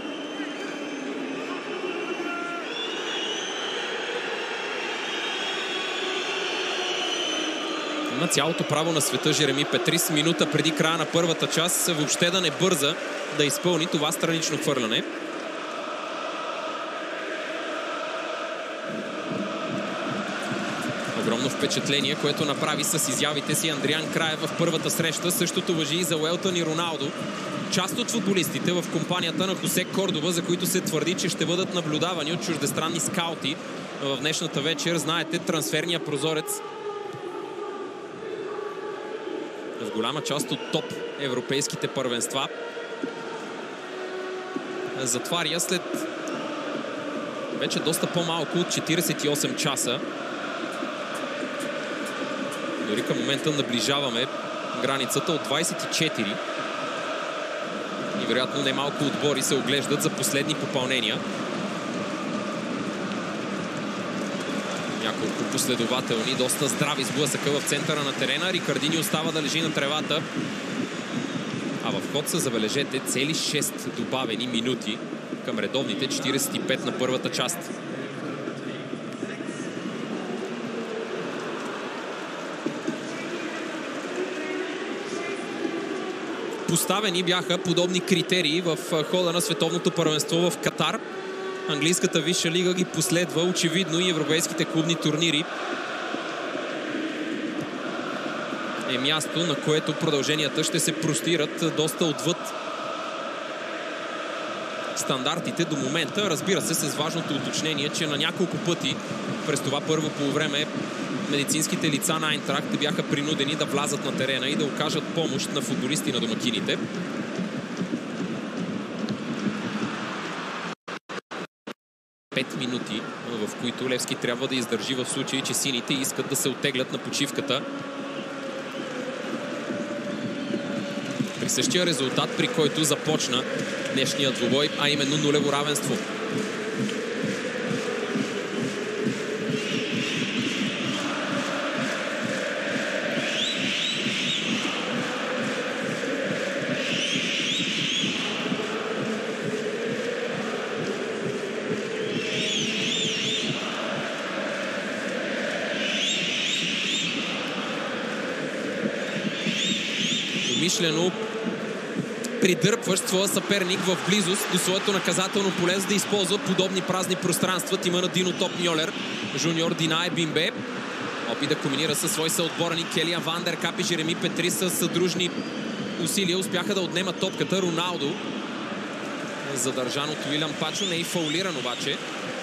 Има цялото право на света Жереми Петрис, минута преди края на първата част, въобще да не бърза да изпълни това странично хвърляне. Огромно впечатление, което направи с изявите си Андриан Краев в първата среща. Същото важи и за Уелтън и Роналдо. Част от футболистите в компанията на Хосе Кордова, за които се твърди, че ще бъдат наблюдавани от чуждестранни скаути в днешната вечер. Знаете, трансферния прозорец в голяма част от топ европейските първенства затваря след вече доста по-малко от 48 часа. Дори към момента наближаваме границата от 24. И вероятно немалко отбори се оглеждат за последни попълнения. Няколко последователни, доста здрави сблъсъка в центъра на терена. Рикардини остава да лежи на тревата. А в ход са, забележете, цели 6 добавени минути към редовните 45 на първата част. Поставени бяха подобни критерии в хода на световното първенство в Катар. Английската висша лига ги последва, очевидно и европейските клубни турнири е място, на което продълженията ще се простират доста отвъд стандартите до момента. Разбира се, с важното уточнение, че на няколко пъти през това първо полувреме медицинските лица на Айнтрахт бяха принудени да влязат на терена и да окажат помощ на футболисти на домакините. Пет минути, в които Левски трябва да издържи в случай, че сините искат да се оттеглят на почивката. При същия резултат, при който започна днешния двубой, а именно нулево равенство. Умишлено придърпващ своя съперник в близост до своето наказателно поле, за да използва подобни празни пространства тима на Дино Топ Мьолер. Жуниор Динае Бимбе опит да комбинира със свой съотборник Келиан Вандеркап и Жереми Петрис с съдружни усилия успяха да отнемат топката. Роналдо задържан от Уилям Пачо, не е фаулиран обаче.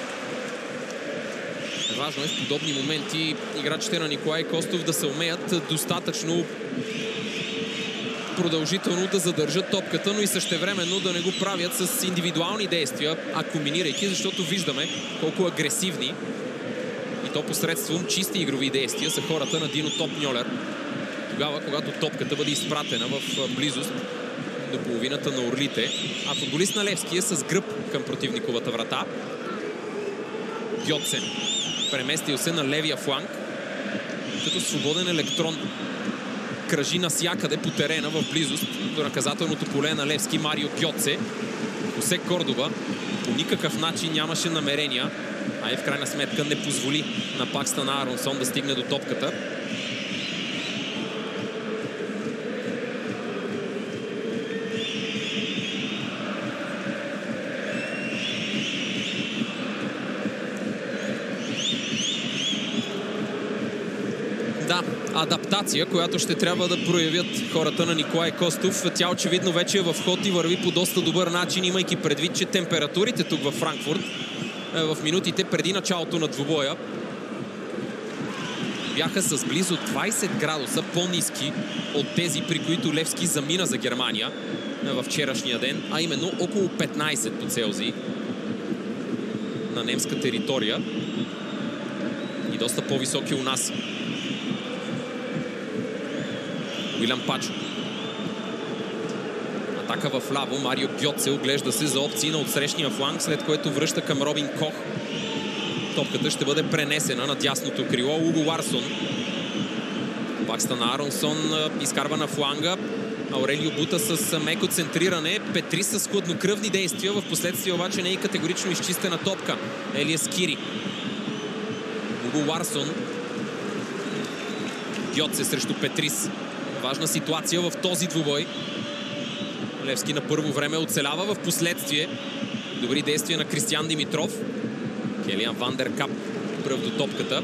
Важно е в подобни моменти играчите на Николай Костов да се умеят достатъчно продължително да задържат топката, но и същевременно да не го правят с индивидуални действия, а комбинирайки, защото виждаме колко агресивни и то посредством чисти игрови действия са хората на Дино Топ Мьолер. Тогава, когато топката бъде изпратена в близост до половината на орлите, а футболист на Левски е с гръб към противниковата врата. Гьоцен преместил се на левия фланг, като свободен електрон кръжи навсякъде по терена в близост до наказателното поле на Левски. Марио Гьоце. Хосе Кордова по никакъв начин нямаше намерения, а и в крайна сметка не позволи на Пакстан Аронсон да стигне до топката. Адаптация, която ще трябва да проявят хората на Николай Костов. Тя очевидно вече е в ход и върви по доста добър начин, имайки предвид, че температурите тук във Франкфурт в минутите преди началото на двубоя бяха с близо 20 градуса по-ниски от тези, при които Левски замина за Германия във вчерашния ден, а именно около 15 по Целзий на немска територия и доста по-високи у нас. Уилям Пачо. Атака в ляво. Марио Гьоце оглежда се за опции на отсрещния фланг, след което връща към Робин Кох. Топката ще бъде пренесена на дясното крило. Уго Ларсон. Пак стана Аронсон. Изкарва на фланга. Аурелио Бута с меко центриране. Петрис с хладнокръвни действия. В последствие обаче не е категорично изчистена топка. Елиас Кири. Уго Ларсон. Гьоце срещу Петрис. Важна ситуация в този двубой. Левски на първо време оцелява, в последствие добри действия на Кристиян Димитров. Келиан Вандеркап пръв до топката.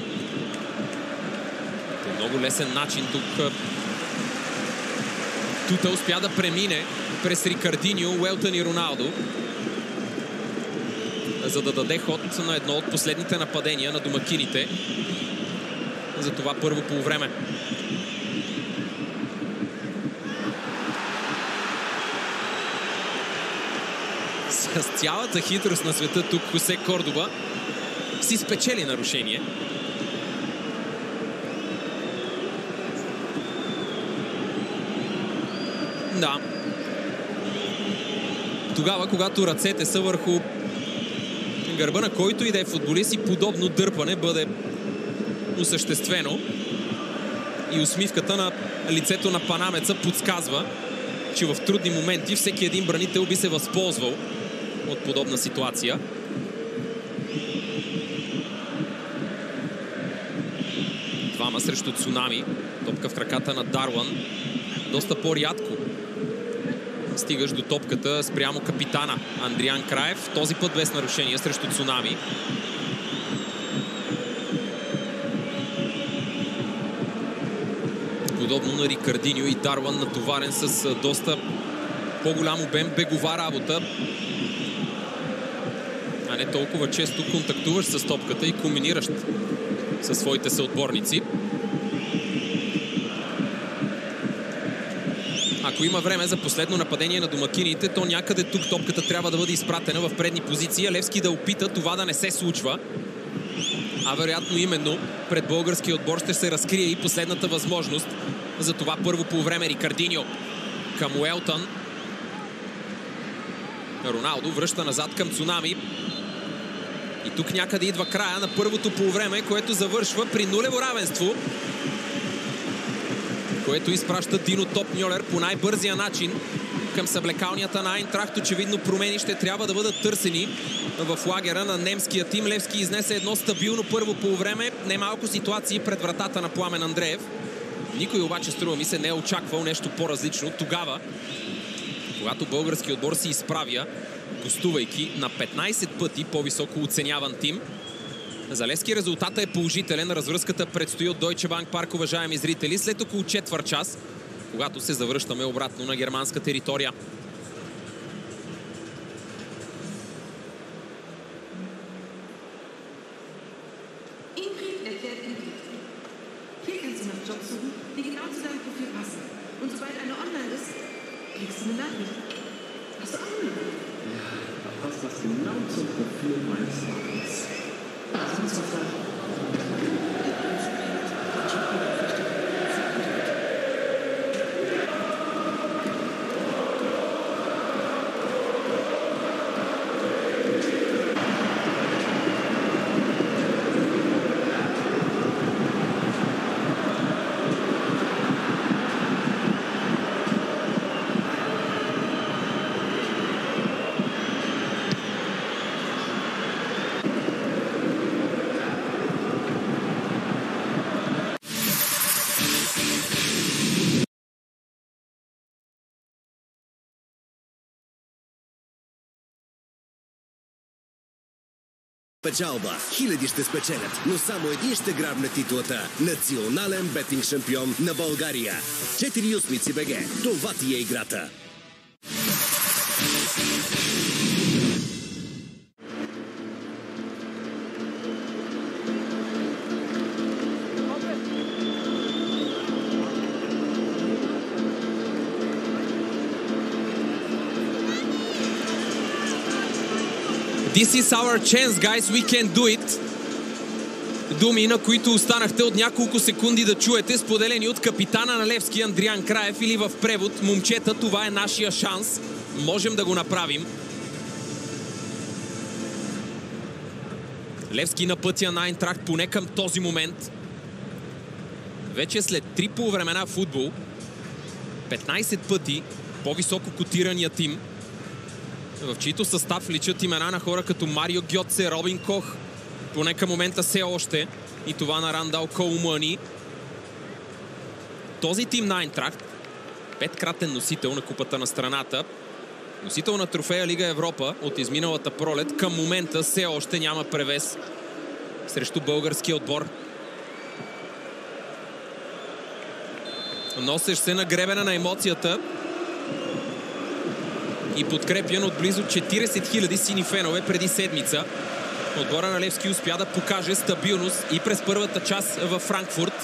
По много лесен начин тук Тута успя да премине през Рикардиньо, Уелтън и Роналдо, за да даде ход на едно от последните нападения на домакините за това първо полувреме. С цялата хитрост на света тук Хосе Кордоба си спечели нарушение. Да. Тогава, когато ръцете са върху гърба на който и да е футболист и подобно дърпане бъде осъществено, и усмивката на лицето на панамеца подсказва, че в трудни моменти всеки един бранител би се възползвал от подобна ситуация. Двама срещу Цунами. Топка в краката на Дарван. Доста по-рядко стигаш до топката спрямо капитана Андриан Краев. Този път без нарушение срещу Цунами. Подобно на Рикардиньо и Дарван, натоварен с доста по-голям обем бегова работа, а не толкова често контактуваш с топката и комбинираш със своите съотборници. Ако има време за последно нападение на домакините, то някъде тук топката трябва да бъде изпратена в предни позиции. Левски да опита това да не се случва. А вероятно именно пред българския отбор ще се разкрие и последната възможност за това първо полувреме. Рикардиньо към Уелтън. Роналдо връща назад към Цунами. И тук някъде идва края на първото полувреме, което завършва при нулево равенство, което изпраща Дино Топмьолер по най-бързия начин към съблекалнията на Айнтрахт. Очевидно промени ще трябва да бъдат търсени в лагера на немския тим. Левски изнесе едно стабилно първо полувреме. Немалко ситуации пред вратата на Пламен Андреев. Никой обаче, струва ми се, не е очаквал нещо по-различно тогава, когато български отбор се изправя, гостувайки на 15 пъти по-високо оценяван тим. За Левски резултатът е положителен. Развръзката предстои от Deutsche Bank парк, уважаеми зрители, след около четвърт час, когато се завръщаме обратно на германска територия. Печалба. Хиляди ще спечелят, но само един ще грабне титлата. Национален бетинг шампион на България. 4 БГ. Това ти е играта. This is our chance, guys. We can do it. думи, на които останахте от няколко секунди да чуете, споделени от капитана на Левски Андриан Краев, или в превод: момчета, това е нашия шанс, можем да го направим. Левски на пътя на Айнтрахт, поне към този момент. Вече след 3 полувремена футбол, 15 пъти по-високо котирания тим, в чието състав личат имена на хора като Марио Гьоце, Робин Кох, поне към момента все още, и това на Рандал Колумани. Този тим на Айнтрахт, 5-кратен носител на купата на страната, носител на трофея Лига Европа от изминалата пролет, към момента все още няма превес срещу българския отбор. Носещ се на гребена на емоцията и подкрепян от близо 40 000 сини фенове преди седмица, отбора на Левски успя да покаже стабилност и през първата част във Франкфурт.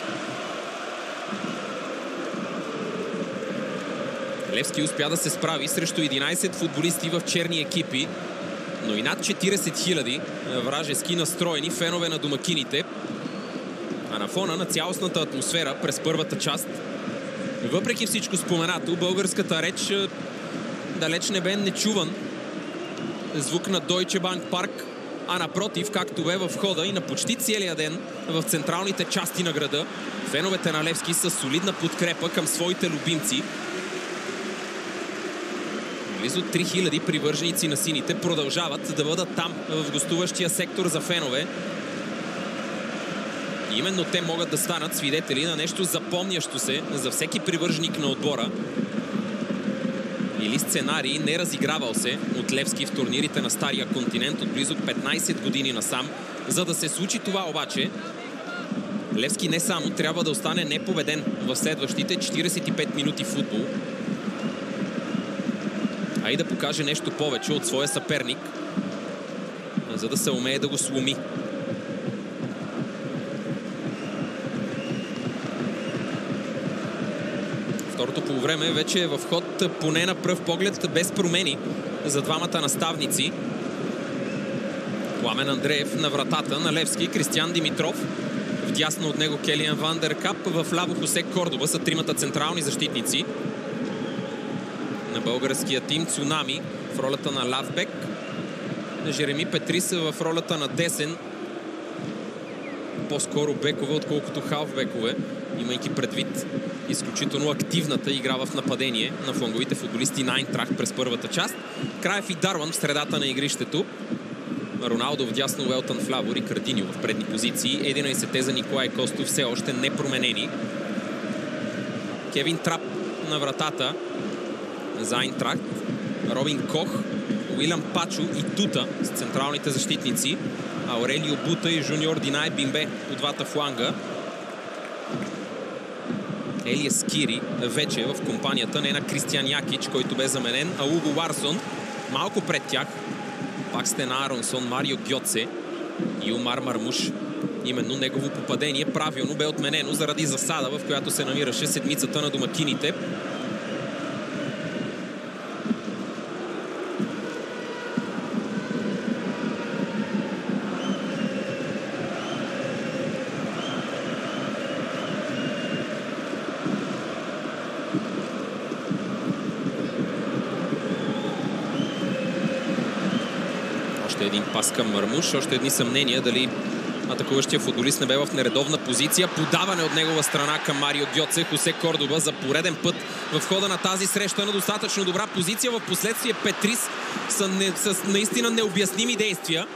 Левски успя да се справи срещу 11 футболисти в черни екипи, но и над 40 000 вражески настроени фенове на домакините. А на фона на цялостната атмосфера през първата част, въпреки всичко споменато, българската реч далеч не бе нечуван звук на Deutsche Bank парк, а напротив, както бе в хода и на почти целия ден в централните части на града, феновете на Левски са солидна подкрепа към своите любимци. Близо 3000 привърженици на сините продължават да бъдат там в гостуващия сектор за фенове. И именно те могат да станат свидетели на нещо запомнящо се за всеки привърженик на отбора, или сценарий не разигравал се от Левски в турнирите на Стария континент от близо 15 години насам. За да се случи това обаче, Левски не само трябва да остане непобеден в следващите 45 минути футбол, а и да покаже нещо повече от своя съперник, за да се умее да го сломи. Второто полувреме вече е в ход, поне на пръв поглед без промени за двамата наставници. Пламен Андреев на вратата на Левски, Кристиан Димитров вдясно от него Келиан Вандеркап, в ляво Хосе Кордоба са тримата централни защитници на българския тим. Цунами в ролята на лавбек, Жереми Петрис в ролята на десен, по-скоро бекове, отколкото халфбекове, имайки предвид изключително активната игра в нападение на фланговите футболисти на Айнтрахт през първата част. Краев и Дарван в средата на игрището. Роналдо вдясно, Уелтън вляво, Рикардиньо в предни позиции. 11-те за Николай Костов все още не променени. Кевин Трап на вратата за Айнтрахт. Робин Кох, Уилям Пачо и Тута с централните защитници. Аурелио Бута и Жуниор Динай Бимбе по двата фланга. Елиас Кири вече в компанията не на Кристиан Якич, който бе заменен, а Уго Ларсон малко пред тях. Пак стена Аронсон, Марио Гьоце и Омар Мармуш. Именно негово попадение правилно бе отменено заради засада, в която се намираше седмицата на домакините. Един пас към Мармуш, още едни съмнения дали атакуващия футболист не бе в нередовна позиция. Подаване от негова страна към Марио Гьоце. Хосе Кордоба за пореден път в хода на тази среща на достатъчно добра позиция. В последствие Петрис с наистина необясними действия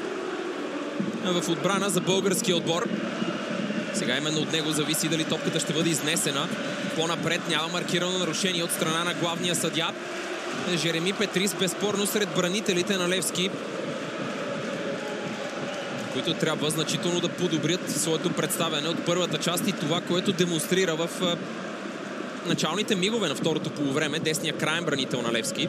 в отбрана за българския отбор. Сега именно от него зависи дали топката ще бъде изнесена. По-напред няма маркирано нарушение от страна на главния съдия. Жереми Петрис безспорно сред бранителите на Левски, които трябва значително да подобрят своето представяне от първата част и това, което демонстрира в началните мигове на второто полувреме десния краен бранител на Левски.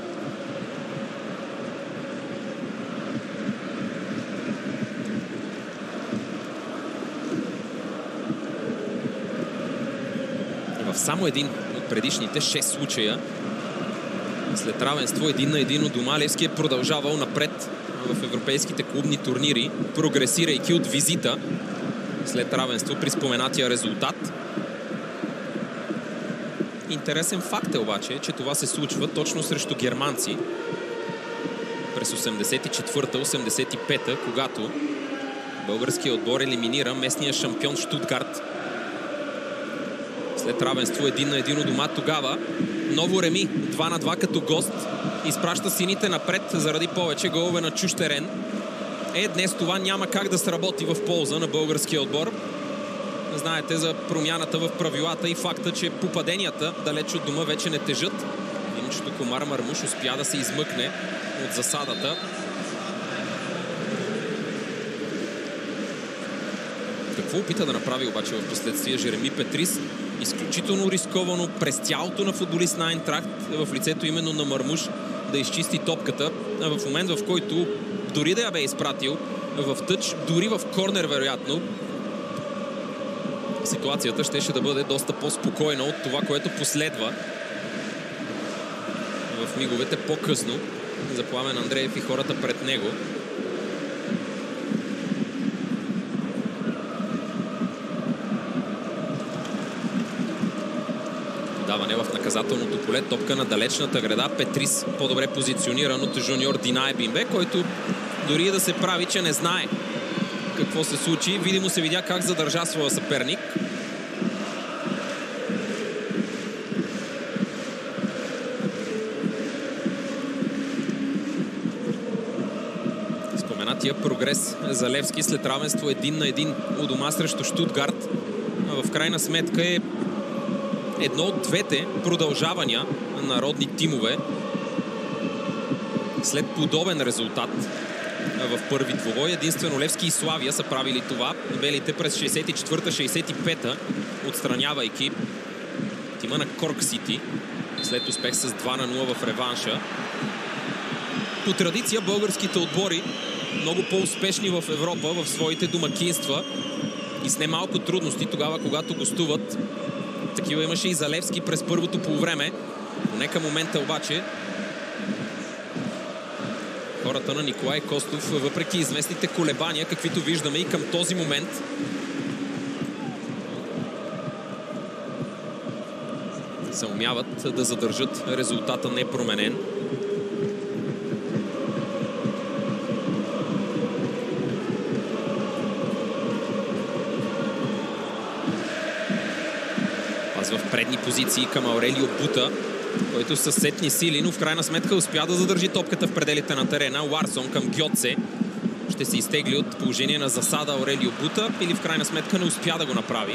В само един от предишните 6 случая след равенство 1-1 от дома, Левски е продължавал напред в европейските клубни турнири, прогресирайки от визита след равенство при споменатия резултат. Интересен факт е обаче, че това се случва точно срещу германци през 84-85, когато българският отбор елиминира местния шампион Щутгарт. След равенство 1-1 у дома, тогава ново реми 2-2 като гост изпраща сините напред заради повече голове на чужд терен. Днес това няма как да сработи в полза на българския отбор. Знаете за промяната в правилата и факта, че попаденията далеч от дома вече не тежат. Иначето Комар Мармуш успя да се измъкне от засадата. Какво опита да направи обаче в последствие Жереми Петрис? Изключително рисковано през тялото на футболист на Айнтрахт, в лицето именно на Мармуш, да изчисти топката. В момент, в който дори да я бе изпратил в тъч, дори в корнер вероятно, ситуацията щеше да бъде доста по-спокойна от това, което последва в миговете по-късно за Пламен Андреев и хората пред него. Даване в наказателното поле, топка на далечната града. Петрис по-добре позициониран от жуниор Динае Бимбе, който дори да се прави, че не знае какво се случи. Видимо се видя как задържа своя съперник. Споменатия прогрес за Левски след равенство 1-1 у дома срещу Щутгарт в крайна сметка е едно от двете продължавания на родни тимове след подобен резултат в първи двубой. Единствено Левски и Славия са правили това. Белите през 64-65 отстранявайки тима на Корк Сити след успех с 2-0 в реванша. По традиция българските отбори много по-успешни в Европа в своите домакинства и с немалко трудности тогава, когато гостуват. Такива имаше и за Левски през първото полувреме. Нека момента обаче хората на Николай Костов, въпреки известните колебания, каквито виждаме и към този момент, се умяват да задържат резултата непроменен. В предни позиции към Аурелио Бута, който със сетни сили, но в крайна сметка успя да задържи топката в пределите на терена. Ларсон към Гьоце. Ще се изтегли от положение на засада Аурелио Бута или в крайна сметка не успя да го направи.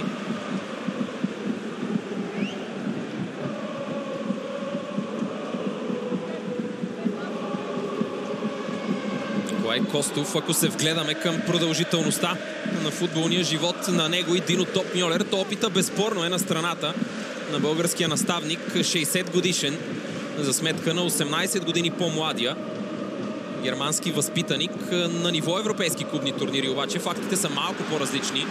Николай Костов, ако се вгледаме към продължителността на футболния живот на него и Дино Топ Мьолер, то опита безспорно е на страната на българския наставник, 60 годишен, за сметка на 18 години по-младия германски възпитаник. На ниво европейски клубни турнири обаче фактите са малко по-различни.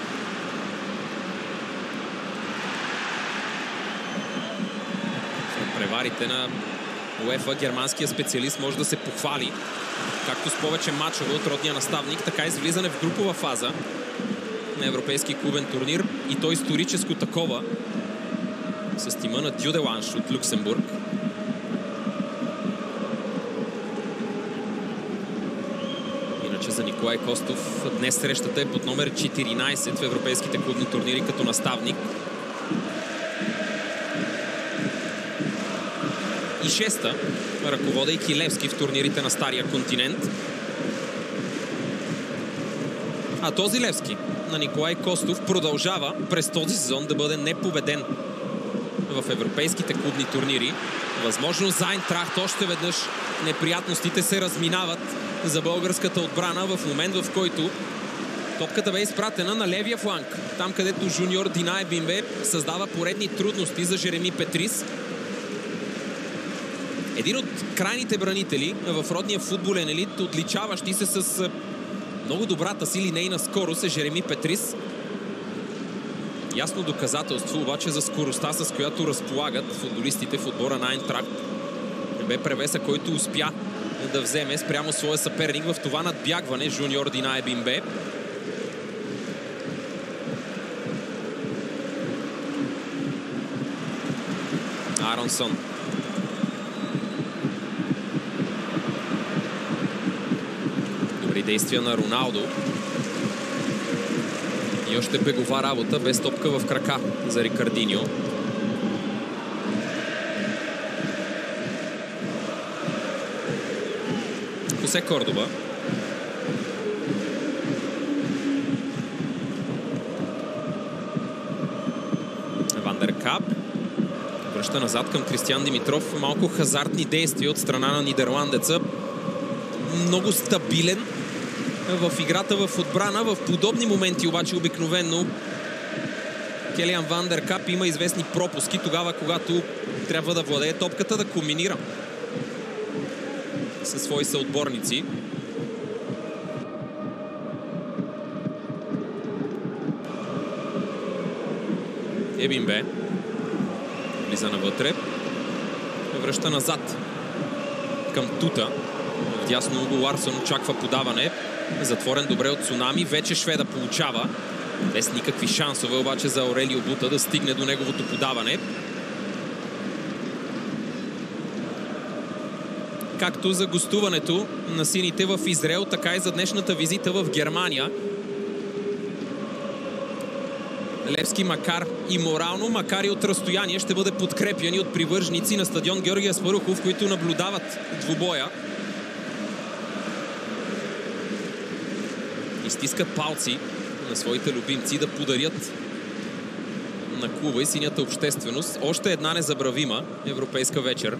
След преварите на УЕФА германския специалист може да се похвали както с повече мачове от родния наставник, така и с влизане в групова фаза на европейски клубен турнир, и то историческо такова с тима на Дюделанш от Люксембург. Иначе за Николай Костов днес срещата е под номер 14 в европейските клубни турнири като наставник. И 6-та, ръководейки Левски в турнирите на Стария континент. А този Левски на Николай Костов продължава през този сезон да бъде непобеден в европейските клубни турнири. Възможно за Айнтрахт още веднъж неприятностите се разминават за българската отбрана в момент, в който топката бе изпратена на левия фланг. Там, където жуниор Динае Бимбе създава поредни трудности за Жереми Петрис. Един от крайните бранители в родния футболен елит, отличаващи се с много добрата си линейна скорост, е Жереми Петрис. Ясно доказателство обаче за скоростта, с която разполагат футболистите в отбора на Айнтрахт. Бе превеса, който успя да вземе спрямо своя съперник в това надбягване жуниор Динае Бимбе. Йохансон. Добри действия на Роналдо. И още бегова работа, без топка в крака за Рикардиньо. Хосе Кордоба. Вандер Кап. Връща назад към Кристиан Димитров. Малко хазартни действия от страна на нидерландеца. Много стабилен в играта в отбрана. В подобни моменти обаче обикновено Келиан Вандер Кап има известни пропуски тогава, когато трябва да владее топката, да комбинира със свои съотборници. Ебимбе влиза навътре. Връща назад към Тута. В дясно угол Ларсон очаква подаване. Затворен добре от Цунами. Вече шведа получава. Без никакви шансове обаче за Аурелио Бута да стигне до неговото подаване. Както за гостуването на сините в Израел, така и за днешната визита в Германия. Левски, макар и морално, макар и от разстояние, ще бъде подкрепян и от привърженици на стадион Георги Аспарухов, които наблюдават двубоя. Изтискат палци на своите любимци да подарят на клуба и синята общественост още една незабравима европейска вечер.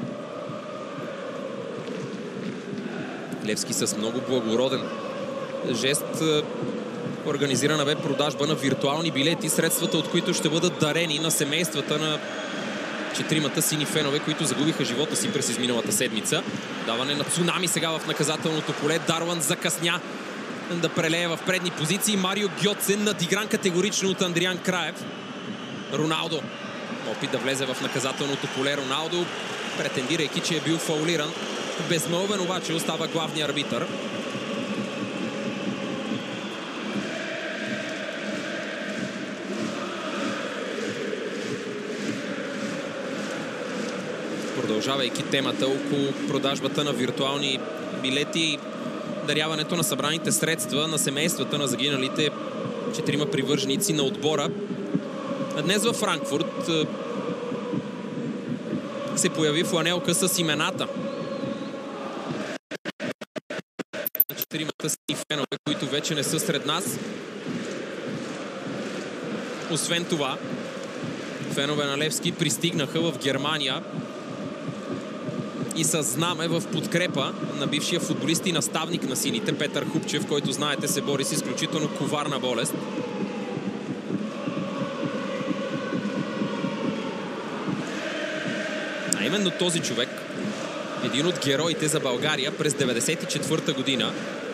Левски с много благороден жест организирана бе продажба на виртуални билети, средствата от които ще бъдат дарени на семействата на четиримата сини фенове, които загубиха живота си през изминалата седмица. Даване на Цунами сега в наказателното поле. Дарван закъсня да прелее в предни позиции. Марио Гьоцен надигран категорично от Андриан Краев. Роналдо. Опит да влезе в наказателното поле. Роналдо, претендирайки, че е бил фаулиран. Безмълвен обаче остава главният арбитър. Продължавайки темата около продажбата на виртуални билети, даряването на събраните средства на семействата на загиналите четирима привърженици на отбора. Днес във Франкфурт се появи фланелка с имената на четиримата сини фенове, които вече не са сред нас. Освен това, фенове на Левски пристигнаха в Германия и с знаме в подкрепа на бившия футболист и наставник на сините Петър Хупчев, който, знаете, се бори с изключително коварна болест. А именно този човек, един от героите за България през 1994 година,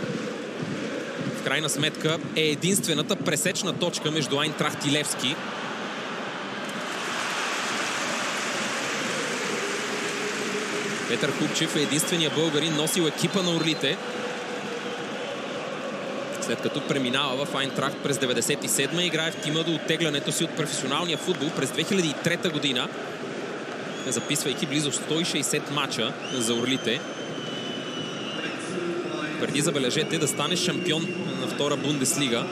в крайна сметка е единствената пресечна точка между Айнтрахт и Левски. Петър Хупчев е единствения българин, носил екипа на Орлите, след като преминава в Айнтрахт през 1997 и играе в тима до оттеглянето си от професионалния футбол през 2003 година, записвайки близо 160 мача за Орлите. Преди, забележете, да стане шампион на втора Бундеслига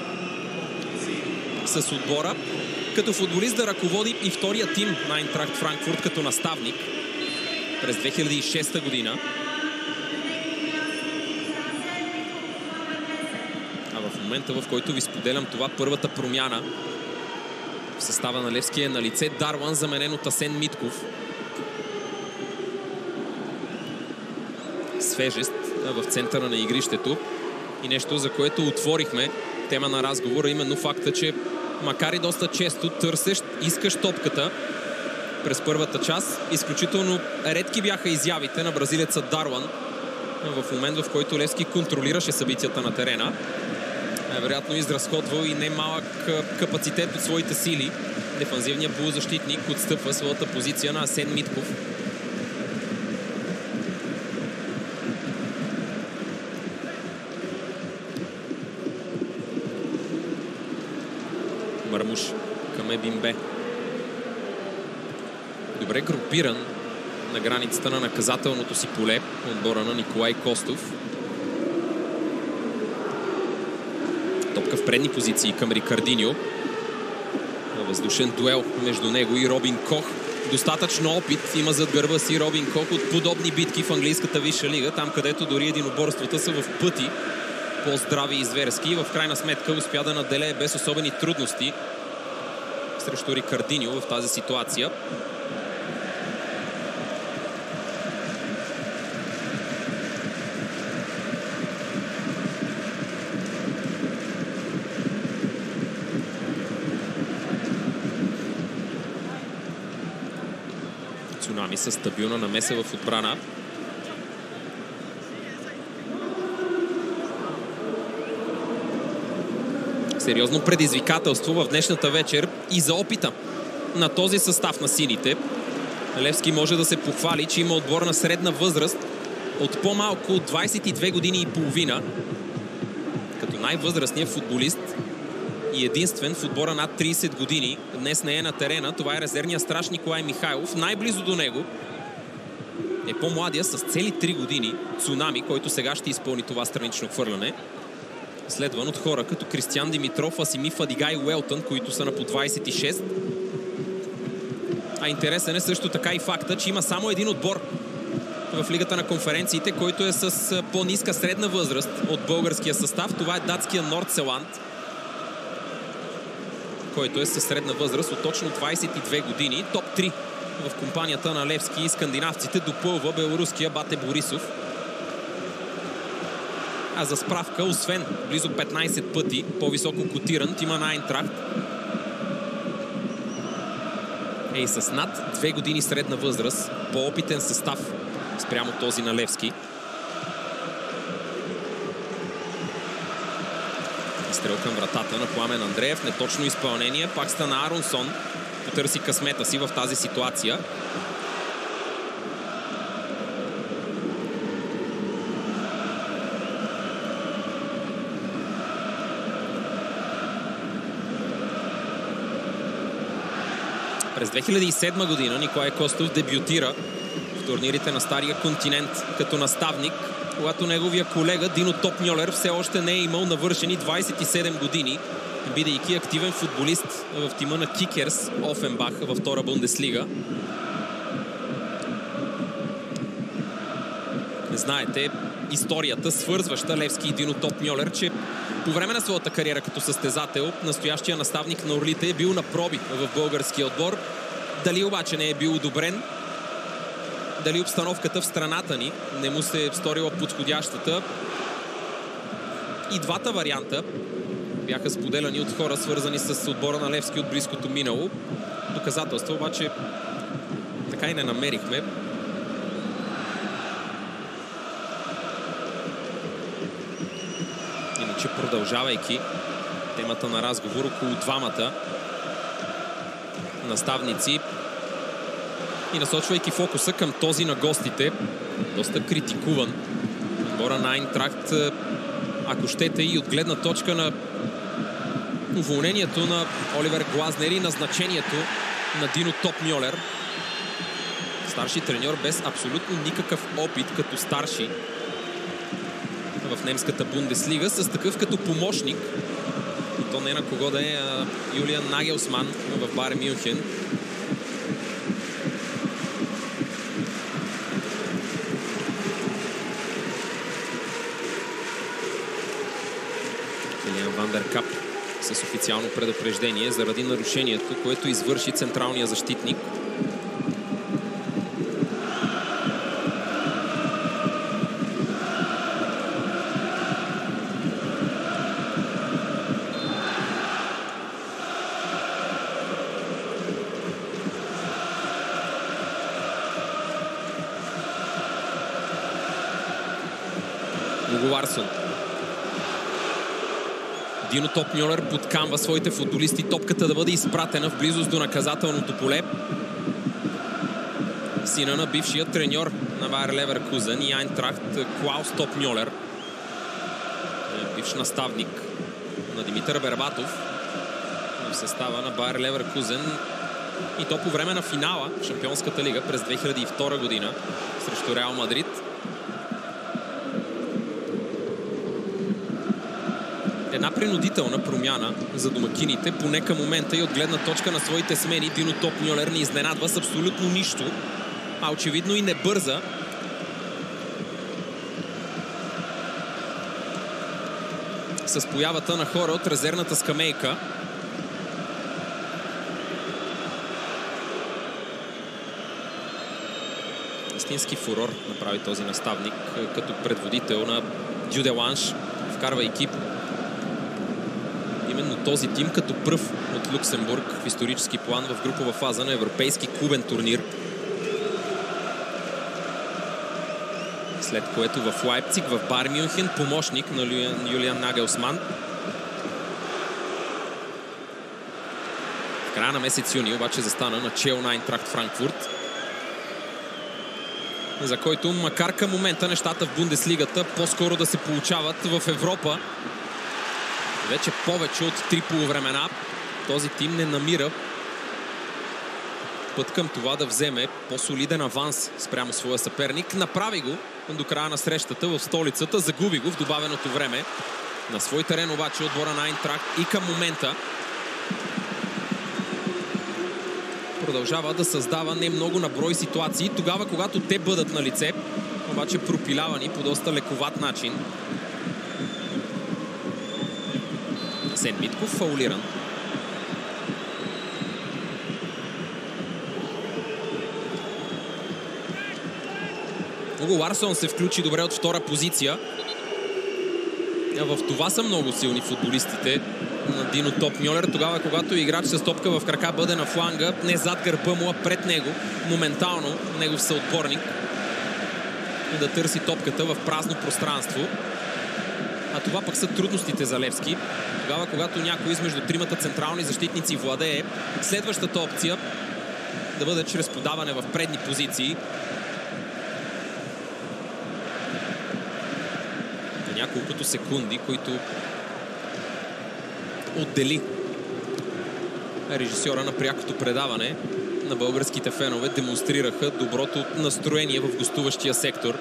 с отбора, като футболист да ръководи и втория тим на Айнтрахт Франкфурт като наставник през 2006 година. А в момента, в който ви споделям това, първата промяна в състава на Левски е на лице. Дарван, заменен от Асен Митков. Свежест в центъра на игрището. И нещо, за което отворихме тема на разговора, именно факта, че макар и доста често търсещ, искаш топката през първата част, изключително редки бяха изявите на бразилеца Дарван в момент, в който Левски контролираше събитията на терена. Вероятно изразходвал и немалък капацитет от своите сили. Дефанзивният полузащитник отстъпва своята позиция на Асен Митков. Мармуш към Ебимбе. Добре групиран на границата на наказателното си поле. Отбора на Николай Костов. Топка в предни позиции към Рикардиньо. Въздушен дуел между него и Робин Кох. Достатъчно опит има зад гърба си Робин Кох от подобни битки в английската висша лига, там където дори единоборствата са в пъти по-здрави и зверски. В крайна сметка успя да наделее без особени трудности срещу Рикардиньо в тази ситуация. Цунами със стабилна намеса в отбрана. Сериозно предизвикателство в днешната вечер и за опита на този състав на сините. Левски може да се похвали, че има отбор на средна възраст от по-малко от 22 години и половина. Като най-възрастният футболист и единствен в отбора над 30 години днес не е на терена. Това е резервният страж Николай Михайлов. Най-близо до него е по-младия с цели 3 години Цунами, който сега ще изпълни това странично хвърляне. Следван от хора като Кристиан Димитров, Асими Фадигай и Уелтън, които са на по 26. А интересен е също така и факта, че има само един отбор в Лигата на конференциите, който е с по-ниска средна възраст от българския състав. Това е датския Нордселанд, който е със средна възраст от точно 22 години. Топ 3 в компанията на Левски и скандинавците допълва белоруския Бате Борисов. А за справка, освен близо 15 пъти по-високо котиран, тима на Айнтрахт е и с над 2 години средна възраст, по-опитен състав спрямо този на Левски. Изстрел към вратата на Пламен Андреев. Неточно изпълнение. Пак стана Аронсон. Потърси късмета си в тази ситуация. През 2007 година Николай Костов дебютира в турнирите на Стария континент като наставник, когато неговия колега Дино Топмьолер все още не е имал навършени 27 години, бидейки активен футболист в тима на Кикерс Офенбах във втора Бундеслига. Знаете историята, свързваща Левски и Дино Топмьолер, че по време на своята кариера като състезател настоящия наставник на Орлите е бил на проби в българския отбор. Дали обаче не е бил одобрен, дали обстановката в страната ни не му се е сторила подходящата. И двата варианта бяха споделяни от хора, свързани с отбора на Левски от близкото минало. Доказателства обаче така и не намерихме. Иначе, продължавайки темата на разговор около двамата наставници и насочвайки фокуса към този на гостите, доста критикуван отбора на Айнтрахт, ако щете и от гледна точка на уволнението на Оливер Глазнер и назначението на Дино Топмьолер. Старши треньор без абсолютно никакъв опит като старши в немската Бундеслига, с такъв като помощник. И то не на кого да е, а Юлиан Нагелсман в Байер Мюнхен. Килиан Вандеркап с официално предупреждение заради нарушението, което извърши централния защитник. Ларсон. Дино Топмьолер подкамва своите футболисти топката да бъде изпратена в близост до наказателното поле. Сина на бившия треньор на Байер Леверкузен и Айнтрахт Клаус Топмьолер, бивш наставник на Димитър Бербатов в състава на Байер Леверкузен. И то по време на финала в Шампионската лига през 2002 година срещу Реал Мадрид. Една принудителна промяна за домакините, поне към момента, и от гледна точка на своите смени Дино Топмюлер не изненадва с абсолютно нищо, а очевидно и не бърза. С появата на хора от резервната скамейка. Истински фурор направи този наставник като предводител на Дюделанш. Вкарва екип. Именно този тим като пръв от Люксембург в исторически план в групова фаза на европейски клубен турнир. След което в Лайпциг, в Байер Мюнхен, помощник на Юлиан Нагелсман. В края на месец юни обаче застана на чел на Айнтрахт Франкфурт, за който, макар към момента нещата в Бундеслигата по-скоро да се получават в Европа, вече повече от 3 полувремена, този тим не намира път към това да вземе по-солиден аванс спрямо своя съперник. Направи го до края на срещата в столицата, загуби го в добавеното време. На свой терен обаче отбора на Айнтрахт и към момента продължава да създава не много на брой ситуации. Тогава, когато те бъдат на лице, обаче пропилявани по доста лековат начин. Асен Митков фаулиран. Уго Ларсон се включи добре от втора позиция. В това са много силни футболистите на Дино Топмюлер. Тогава, когато играч с топка в крака бъде на фланга, не зад гърба му, а пред него, моментално негов съотборник да търси топката в празно пространство. А това пък са трудностите за Левски. Тогава, когато някой измежду тримата централни защитници владее, следващата опция да бъде чрез подаване в предни позиции. Няколкото секунди, които отдели режисьора на прякото предаване на българските фенове, демонстрираха доброто настроение в гостуващия сектор,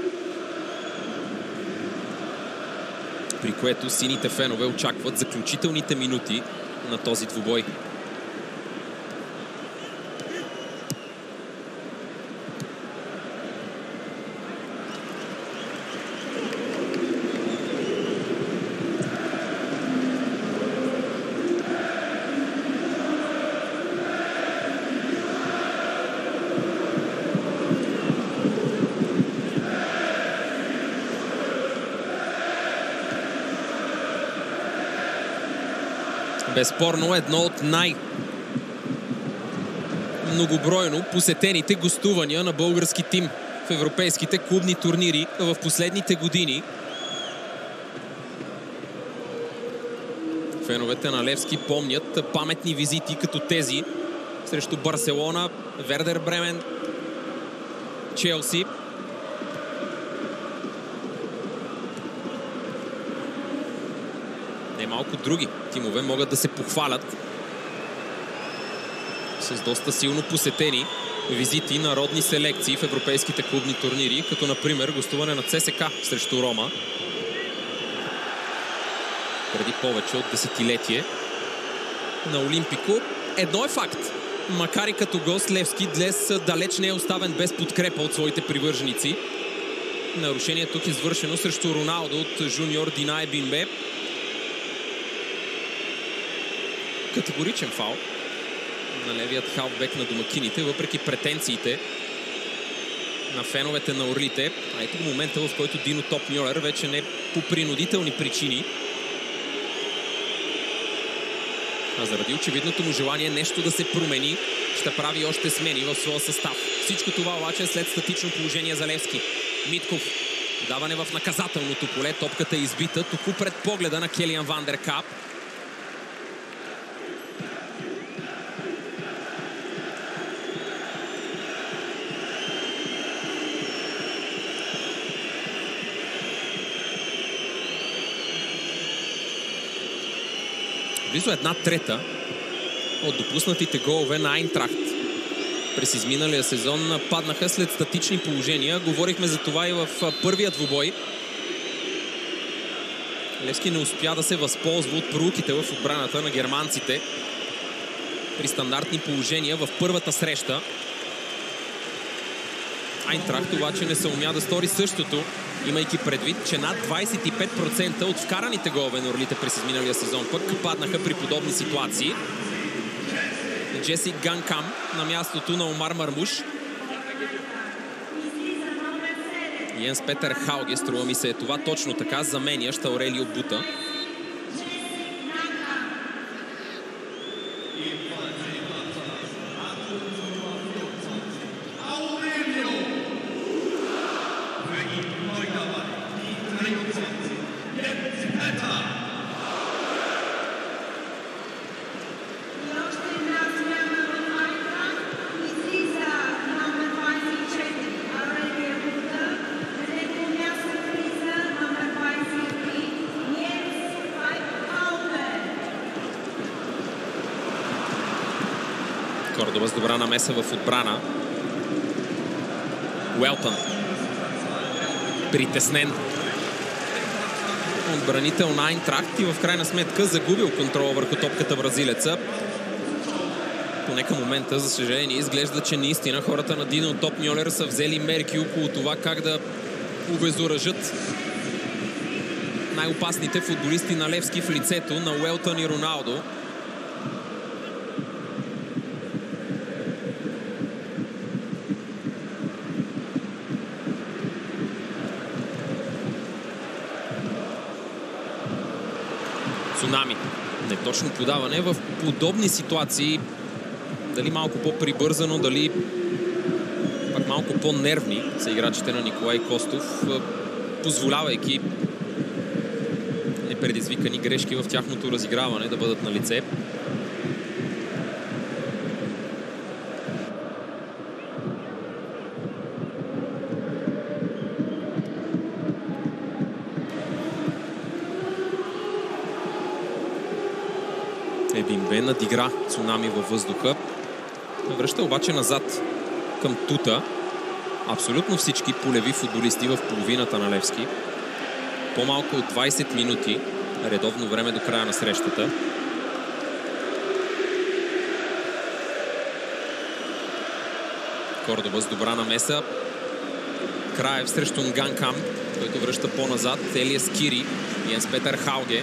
при което сините фенове очакват заключителните минути на този двубой. Безспорно едно от най-многобройно посетените гостувания на български тим в европейските клубни турнири в последните години. Феновете на Левски помнят паметни визити като тези срещу Барселона, Вердер Бремен, Челси. Немалко други тимове могат да се похвалят с доста силно посетени визити на родни селекции в европейските клубни турнири, като например гостуване на ЦСКА срещу Рома преди повече от десетилетие. На Олимпико едно е факт. Макар и като гост, Левски днес далеч не е оставен без подкрепа от своите привърженици. Нарушение тук извършено срещу Роналдо от жуниор Динае Бимбе. Категоричен фаул на левият халфбек на домакините, въпреки претенциите на феновете на Орлите. А ето го момента, в който Дино Топмюлер вече не по принудителни причини, а заради очевидното му желание нещо да се промени, ще прави още смени в своя състав. Всичко това обаче е след статично положение за Левски. Митков. Даване в наказателното поле. Топката е избита току пред погледа на Келиан Ван дер Кап. Близо 1/3 от допуснатите голове на Айнтрахт през изминалия сезон паднаха след статични положения. Говорихме за това и в първия двубой. Левски не успя да се възползва от пролуките в отбраната на германците при стандартни положения в първата среща. Айнтрахт обаче не се умя да стори същото, имайки предвид, че над 25% от вкараните голове на орлите през изминалия сезон пък паднаха при подобни ситуации. Джесик Ганкам на мястото на Омар Мармуш. Йенс Петър Хауге, струва ми се е това точно така, заменящ Аурелио Бута. Кордоба с добра намеса в отбрана. Уелтън. Притеснен. Отбранител на Айнтрахт и в крайна сметка загубил контрола върху топката бразилеца. Поне към момента, за съжаление, изглежда, че наистина хората на Дино Топ Мьолер са взели мерки около това как да обезоръжат най-опасните футболисти на Левски в лицето на Уелтън и Роналдо. Цунами. Неточно подаване в подобни ситуации. Дали малко по-прибързано, дали пак малко по-нервни са играчите на Николай Костов, позволявайки непредизвикани грешки в тяхното разиграване да бъдат на лице. Ебимбе надигра Цунами във въздуха. Връща обаче назад към Тута. Абсолютно всички полеви футболисти в половината на Левски. По-малко от 20 минути редовно време до края на срещата. Кордоба с добра намеса. Краев срещу Нганкам, който връща по-назад. Елиас Кири, Йенс Петър Хауге.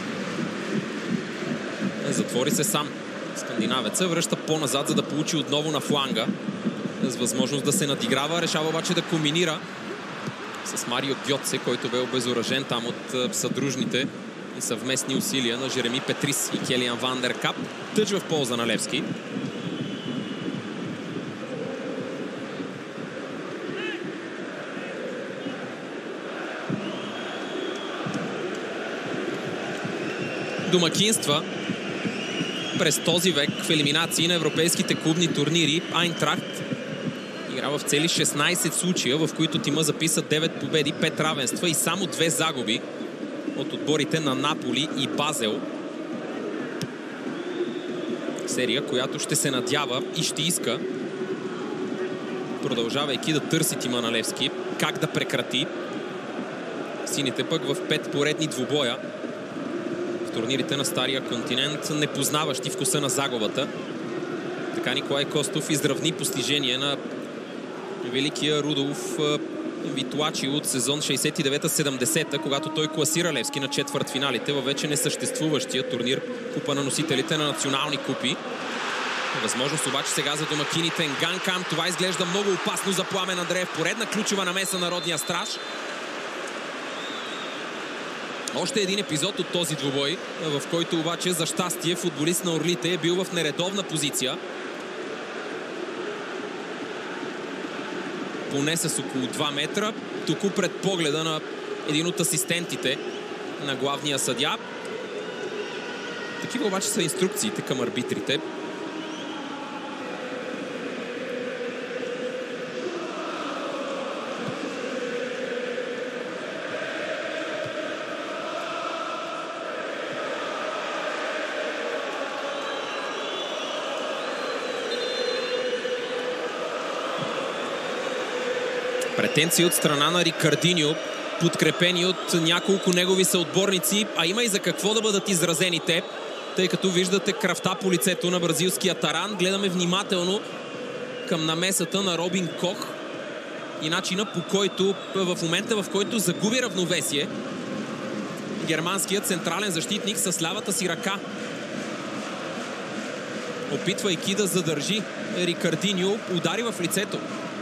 Затвори се сам. Скандинавеца връща по-назад, за да получи отново на фланга. С възможност да се надиграва. Решава обаче да комбинира с Марио Гьотце, който бе обезоръжен там от съдружните и съвместни усилия на Жереми Петрис и Келиан Вандеркап. Тъч в полза на Левски. Домакинства през този век в елиминации на европейските клубни турнири. Айнтрахт игра в цели 16 случая, в които тима записа 9 победи, 5 равенства и само 2 загуби от отборите на Наполи и Базел. Серия, която ще се надява и ще иска, продължавайки да търси тима на Левски, как да прекрати. Сините пък в 5 поредни двубоя в турнирите на Стария континент, непознаващи вкуса на загубата. Така Николай Костов изравни постижение на великия Рудолф Витуачи от сезон 69-70, когато той класира Левски на четвъртфиналите във вече несъществуващия турнир Купа на носителите на национални купи. Възможност обаче сега за домакините Нганкам. Това изглежда много опасно за Пламен Андреев. Поредна ключова намеса на родния страж. Още един епизод от този двубой, в който обаче за щастие футболист на Орлите е бил в нередовна позиция. Поне с около 2 метра. Току пред погледа на един от асистентите на главния съдия. Такива обаче са инструкциите към арбитрите. Претенции от страна на Рикардиньо, подкрепени от няколко негови съотборници, а има и за какво да бъдат изразени те, тъй като виждате кръвта по лицето на бразилския таран. Гледаме внимателно към намесата на Робин Кох и начина по който в момента, в който загуби равновесие, германският централен защитник с лявата си ръка, опитвайки да задържи Рикардиньо, удари в лицето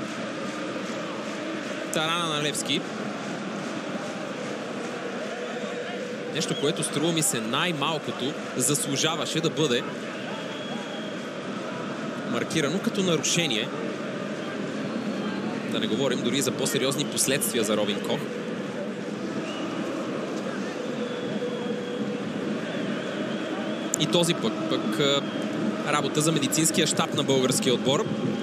тарана на Левски. Нещо, което струва ми се най-малкото заслужаваше да бъде маркирано като нарушение. Да не говорим дори за по-сериозни последствия за Робин Кох. И този пък работа за медицинския щаб на българския отбор.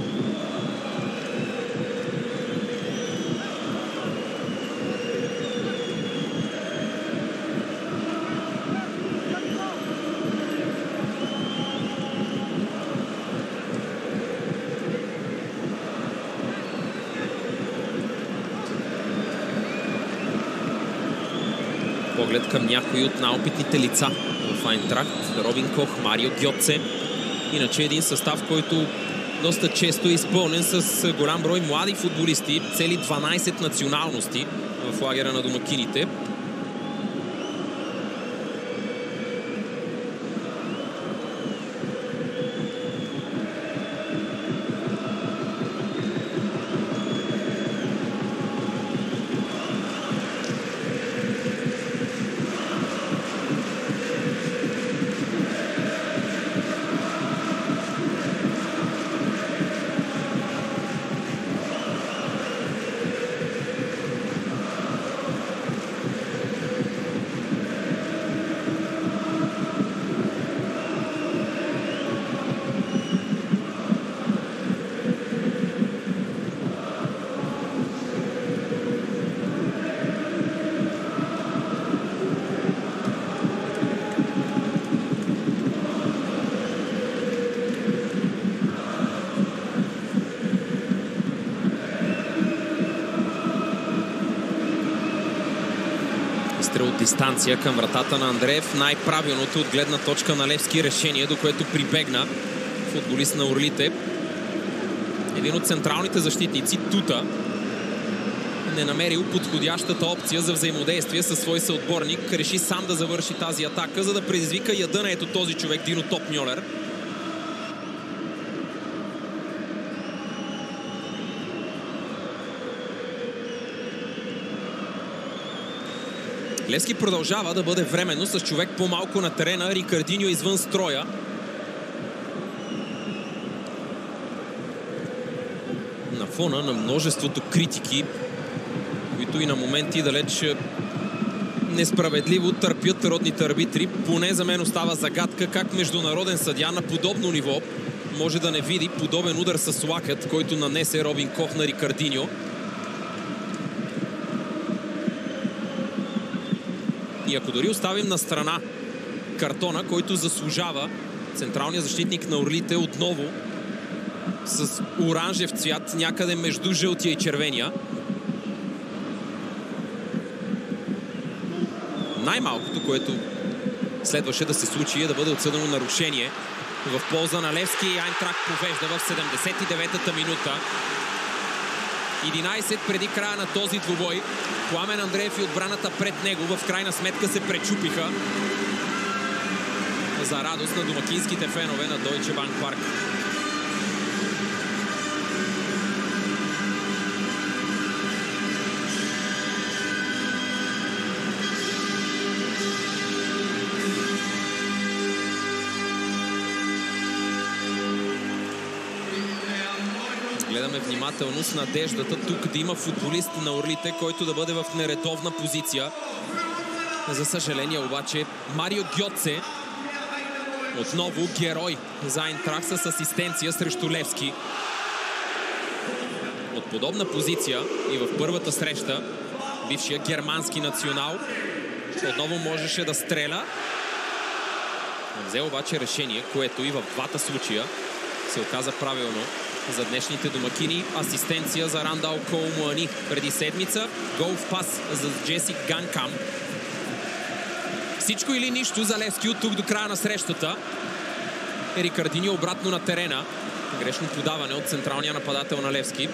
Поглед към някои от наопитните лица в Айнтрахт. Робин Кох, Марио Гьоце. Иначе един състав, който доста често е изпълнен с голям брой млади футболисти. Цели 12 националности в лагера на домакините. От дистанция към вратата на Андреев. Най-правилното от гледна точка на Левски решение, до което прибегна футболист на Орлите. Един от централните защитници, Тута, не намерил подходящата опция за взаимодействие със свой съотборник. Реши сам да завърши тази атака, за да предизвика яда на ето този човек, Дино Топмьолер. Левски продължава да бъде временно с човек по-малко на терена. Рикардиньо извън строя. На фона на множеството критики, които и на моменти далеч несправедливо търпят родните арбитри. Поне за мен остава загадка как международен съдия на подобно ниво може да не види подобен удар с лакът, който нанесе Робин Кох на Рикардиньо. И ако дори оставим на страна картона, който заслужава централният защитник на Орлите отново с оранжев цвят някъде между жълтия и червения. Най-малкото, което следваше да се случи, е да бъде отсъдено нарушение в полза на Левски. Айнтрахт повежда в 79-та минута. 11 преди края на този двубой. Пламен Андреев и отбраната пред него в крайна сметка се пречупиха за радост на домакинските фенове на Deutsche Bank Park. Гледаме внимателно с надеждата тук да има футболист на Орлите, който да бъде в нередовна позиция. За съжаление обаче Марио Гьоце, отново герой за Айнтрахт с асистенция срещу Левски. От подобна позиция и в първата среща бившия германски национал отново можеше да стреля. Взе обаче решение, което и в двата случая се оказа правилно. за днешните домакини. Асистенция за Рандал Кол Муани преди седмица. Гол в пас за Джесик Ганкам. Всичко или нищо за Левски от тук до края на срещата. Рикардиньо обратно на терена. Грешно подаване от централния нападател на Левски.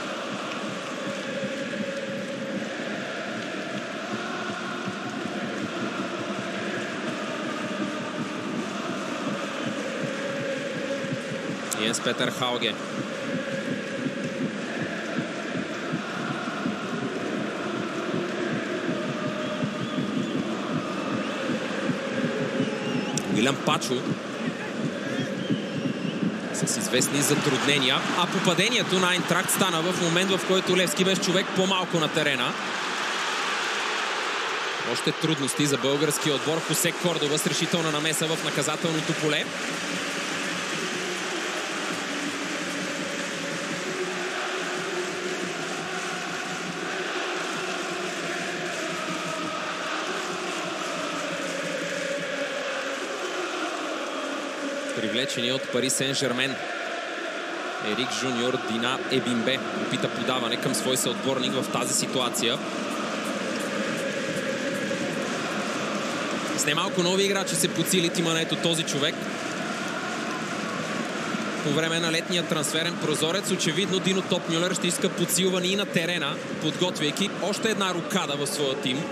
Йенс Петър Хауге. Уилям Пачо с известни затруднения, а попадението на Айнтрахт стана в момент, в който Левски беше човек по-малко на терена. Още трудности за българския отбор. Хосе Кордова с решителна намеса в наказателното поле. Привлечени от Пари Сен-Жермен. Ерик Жуниор Дина Ебимбе опита подаване към свой съотборник в тази ситуация. С немалко нови играчи се подсили тима на ето този човек. По време на летния трансферен прозорец очевидно Дино Топмюлер ще иска подсилване и на терена, подготвяйки още една рокада в своя тим.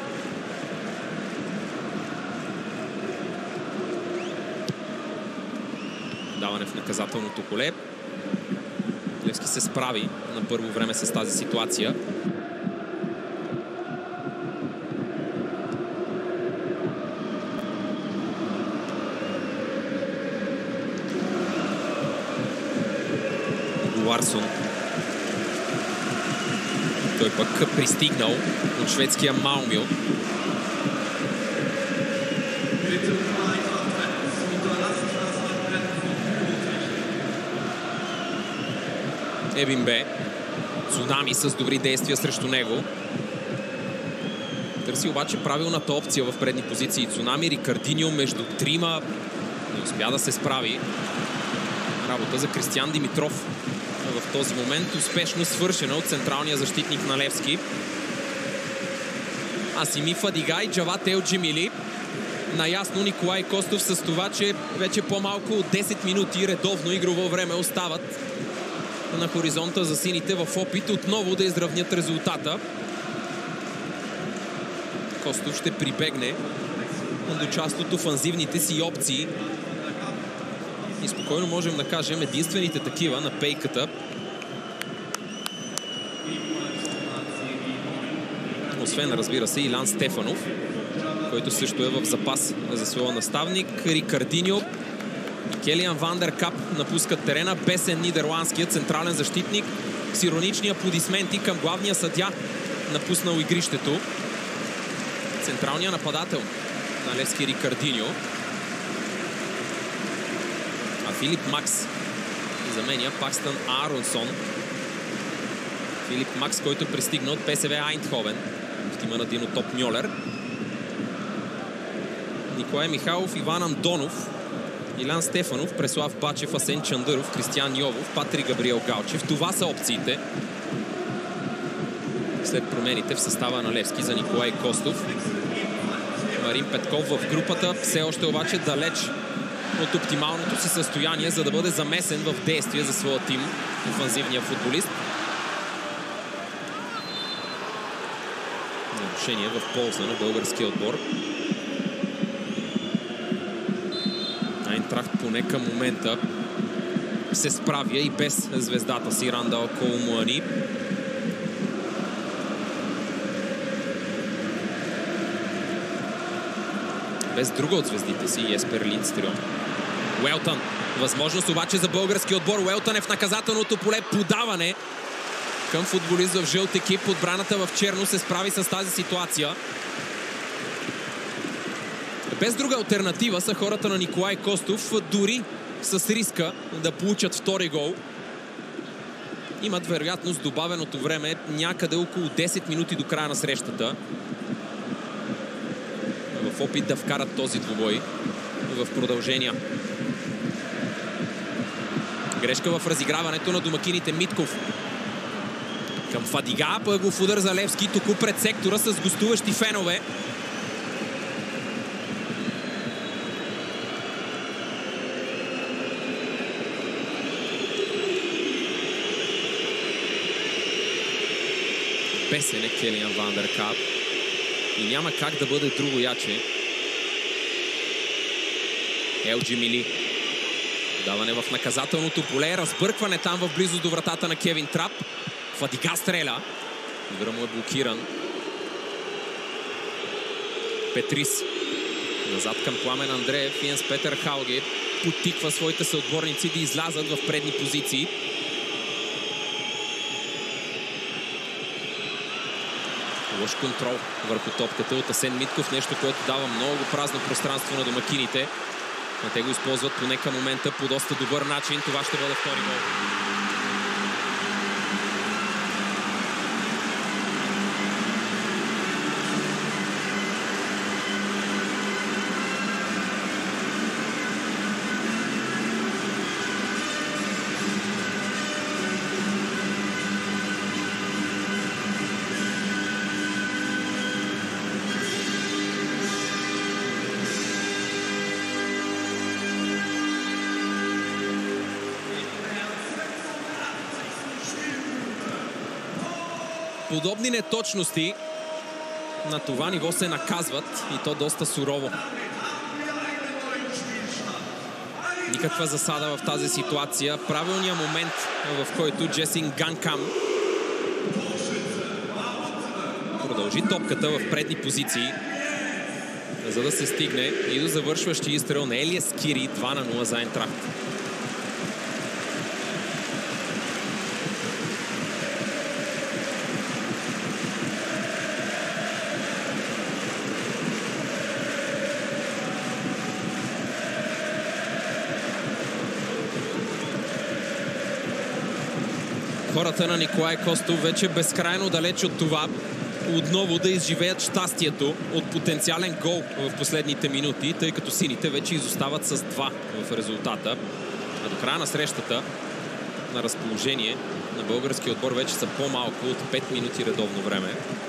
Даване в наказателното поле. Левски се справи на първо време с тази ситуация. Ларсон. Той пък пристигнал от шведския Малмио. Ебимбе. Цунами с добри действия срещу него. Търси обаче правилната опция в предни позиции. Цунами, Рикардиньо между трима. Не успя да се справи. Работа за Кристиян Димитров. В този момент успешно свършена от централния защитник на Левски. Асими Фадигай, Джават Елджимили. Наясно Николай Костов с това, че вече по-малко от 10 минути редовно игрово време остават на хоризонта за сините в опит отново да изравнят резултата. Костов ще прибегне до част от офанзивните си опции. И спокойно можем да кажем единствените такива на пейката. Освен, разбира се, Илян Стефанов, който също е в запас за своя наставник. Рикардиньо и Келиан Вандеркап напускат терена. Бесен, нидерландският централен защитник, с иронични аплодисменти към главния съдия, напуснал игрището. Централният нападател на Левски Рикардиньо. А Филип Макс заменя Пакстън Аронсон. Филип Макс, който пристигна от ПСВ Айндховен в тима на Дино Топмюлер. Николай Михайлов, Иван Андонов, Илян Стефанов, Преслав Бачев, Асен Чандъров, Кристиян Йовов, Патрик Габриел Галчев. Това са опциите след промените в състава на Левски за Николай Костов. Марин Петков в групата, все още обаче далеч от оптималното си състояние, за да бъде замесен в действие за своя тим, офанзивния футболист. Нарушение в полза на българския отбор. Айнтрахт поне към момента се справя и без звездата си Рандал Кол Муани. Без друга от звездите си Еспер Линдстрьом. Уелтън. Възможност обаче за български отбор. Уелтън е в наказателното поле. Подаване към футболист в жълт екип. Отбраната в черно се справи с тази ситуация. Без друга алтернатива са хората на Николай Костов, дори с риска да получат втори гол. Имат вероятност добавеното време някъде около 10 минути до края на срещата. В опит да вкарат този двубой в продължения. Грешка в разиграването на домакините. Митков към Фадига, пъгов удар за Левски, току пред сектора с гостуващи фенове. Бесен е Келиан Вандеркап и няма как да бъде друго яче. Елджи Мили. Даване в наказателното поле. Разбъркване там в близост до вратата на Кевин Трап. Фадига стреля. Удара му е блокиран. Петрис. Назад към Пламен Андреев. Йенс Петър Хаугер потиква своите съотборници да излязат в предни позиции. Лош контрол върху топката от Асен Митков. Нещо, което дава много празно пространство на домакините. Но те го използват поне към момента по доста добър начин. Това ще бъде втори гол. Подобни неточности на това ниво се наказват и то доста сурово. Никаква засада в тази ситуация. Правилният момент, в който Джесин Ганкам продължи топката в предни позиции, за да се стигне и до завършващи изстрел на Елиас Кири. 2-0 за Айнтрахт. Хората на Николай Костов вече безкрайно далеч от това отново да изживеят щастието от потенциален гол в последните минути, тъй като сините вече изостават с 2 в резултата. А до края на срещата на разположение на българския отбор вече са по-малко от 5 минути редовно време.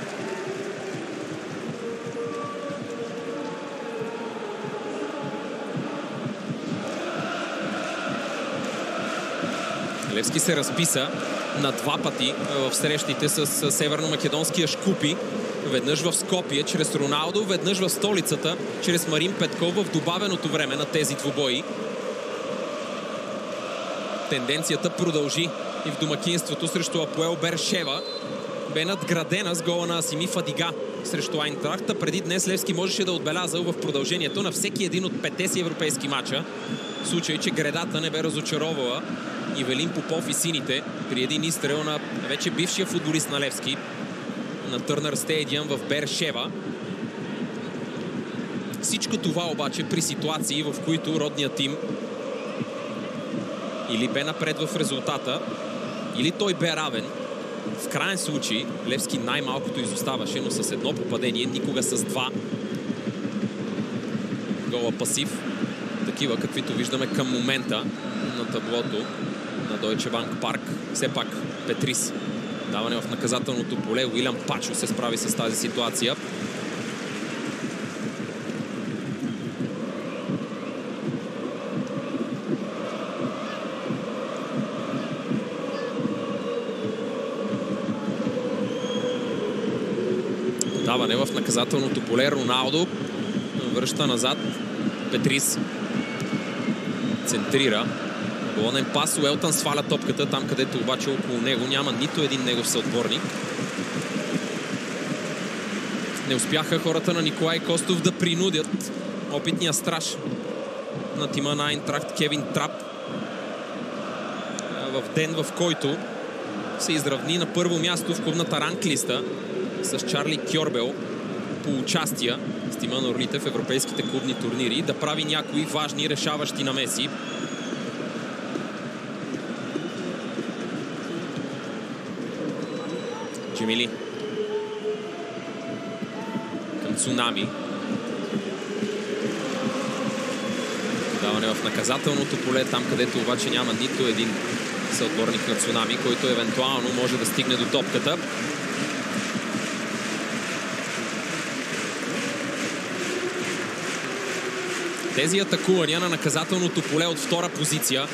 Левски се разписа на 2 пъти в срещите с северно-македонския Шкупи. Веднъж в Скопие чрез Роналдо, веднъж в столицата чрез Марин Петков в добавеното време на тези двубои. Тенденцията продължи и в домакинството срещу Апоел Бершева. Бе надградена с гола на Асими Фадига срещу Айнтрахта. Преди днес Левски можеше да отбеляза в продължението на всеки един от 5 си европейски мача. В случай, че гредата не бе разочаровала Ивелин Попов и сините при един изстрел на вече бившия футболист на Левски на Търнър Стейдиъм в Бершева. Всичко това обаче при ситуации, в които родният тим или бе напред в резултата, или той бе равен. В крайен случай Левски най-малкото изоставаше, но с едно попадение, никога с 2. Гола пасив. Такива, каквито виждаме към момента на таблото на Deutsche Bank Парк. Все пак Петрис. Даване в наказателното поле. Уилям Пачо се справи с тази ситуация. Даване в наказателното поле. Роналдо връща назад. Петрис центрира. Болонен пас. Уелтън сваля топката там, където обаче около него няма нито един негов съотборник. Не успяха хората на Николай Костов да принудят опитния страж на тима на Айнтрахт Кевин Трап в ден, в който се изравни на първо място в клубната ранглиста с Чарли Кьорбел по участия с тима на Орлите в европейските клубни турнири, да прави някои важни решаващи намеси. Джемили към Цунами. Даване в наказателното поле, там където обаче няма нито един съотборник на Цунами, който евентуално може да стигне до топката. Тези атакувания на наказателното поле от втора позиция,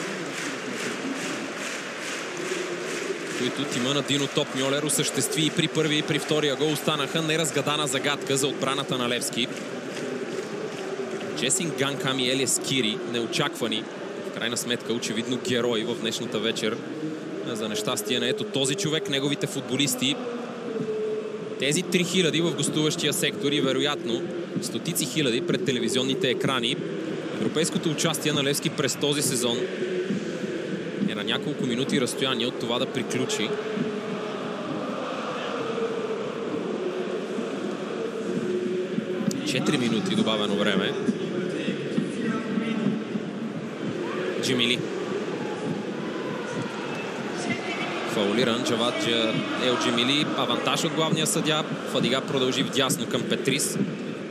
които тима на Дино Топмьолер осъществи и при първи и при втория гол, останаха неразгадана загадка за отбраната на Левски. Джесин Ганкам и Елиас Кири, неочаквани, в крайна сметка очевидно герои в днешната вечер. За нещастие на ето този човек, неговите футболисти. Тези 3000 в гостуващия сектор и вероятно стотици хиляди пред телевизионните екрани. Европейското участие на Левски през този сезон е на няколко минути разстояние от това да приключи. Четири минути добавено време. Джемили. Фаулиран Джавад Ел Джемили. Авантаж от главния съдия. Фадига продължи вдясно към Петрис.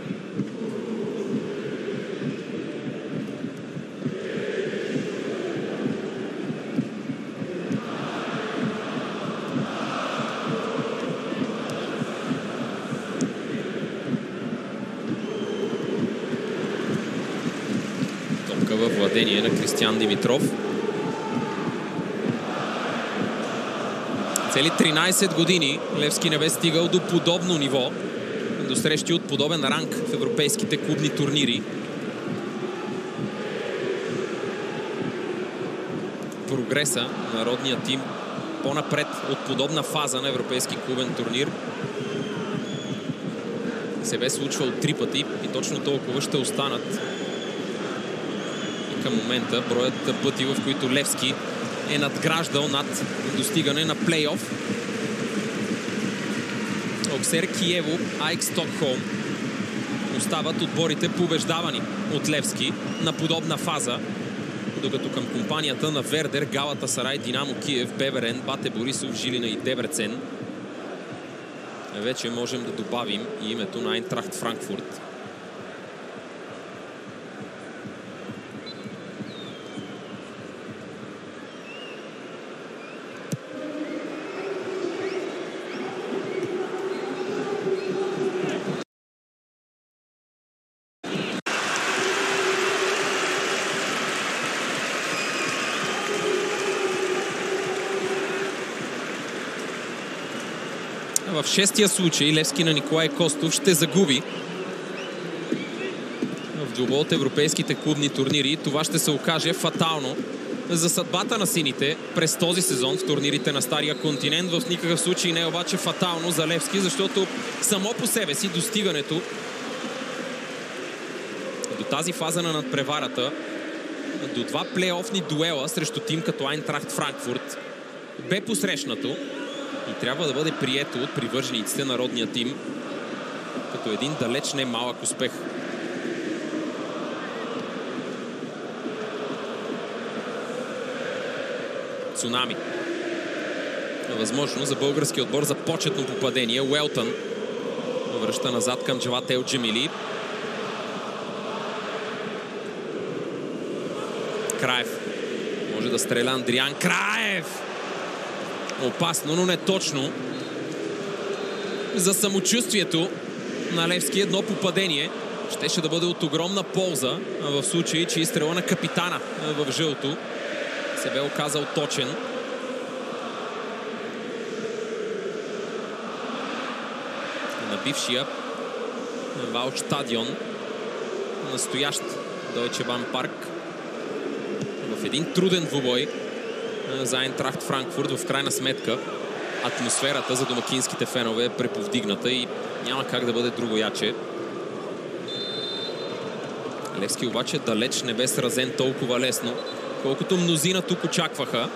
Топка във владение на Кристиян Димитров. Цели 13 години Левски не бе стигал до подобно ниво, до срещи от подобен ранг в европейските клубни турнири. Прогреса на родния тим по-напред от подобна фаза на европейски клубен турнир се бе случвал 3 пъти и точно толкова ще останат. И към момента броят пъти, в които Левски е надграждал над достигане на плейоф. Оксер Киево, Айк Стокхолм остават отборите побеждавани от Левски на подобна фаза, докато към компанията на Вердер, Галатасарай, Динамо Киев, Беверен, Бате Борисов, Жилина и Дебрецен вече можем да добавим и името на Айнтрахт Франкфурт. В шестия случай Левски на Николай Костов ще загуби в двубой от европейските клубни турнири. Това ще се окаже фатално за съдбата на сините през този сезон в турнирите на Стария континент. В никакъв случай не е обаче фатално за Левски, защото само по себе си достигането до тази фаза на надпреварата, до 2 плейофни дуела срещу тим като Айнтрахт Франкфурт бе посрещнато и трябва да бъде прието от привържениците на родния тим като един далеч не малък успех. Цунами. Възможно за българския отбор за почетно попадение. Уелтън връща назад към Джавад Ел Джемили. Краев. Може да стреля Андриан Краев. Опасно, но не точно. За самочувствието на Левски едно попадение щеше да бъде от огромна полза в случай, че изстрела на капитана в жълто се бе оказал точен. На бившия Валдстадион, настоящ Deutsche Bahn парк, в един труден двубой за Айнтрахт Франкфурт. В крайна сметка атмосферата за домакинските фенове е преповдигната и няма как да бъде другояче. Левски обаче далеч не бе сразен толкова лесно, колкото мнозина тук очакваха.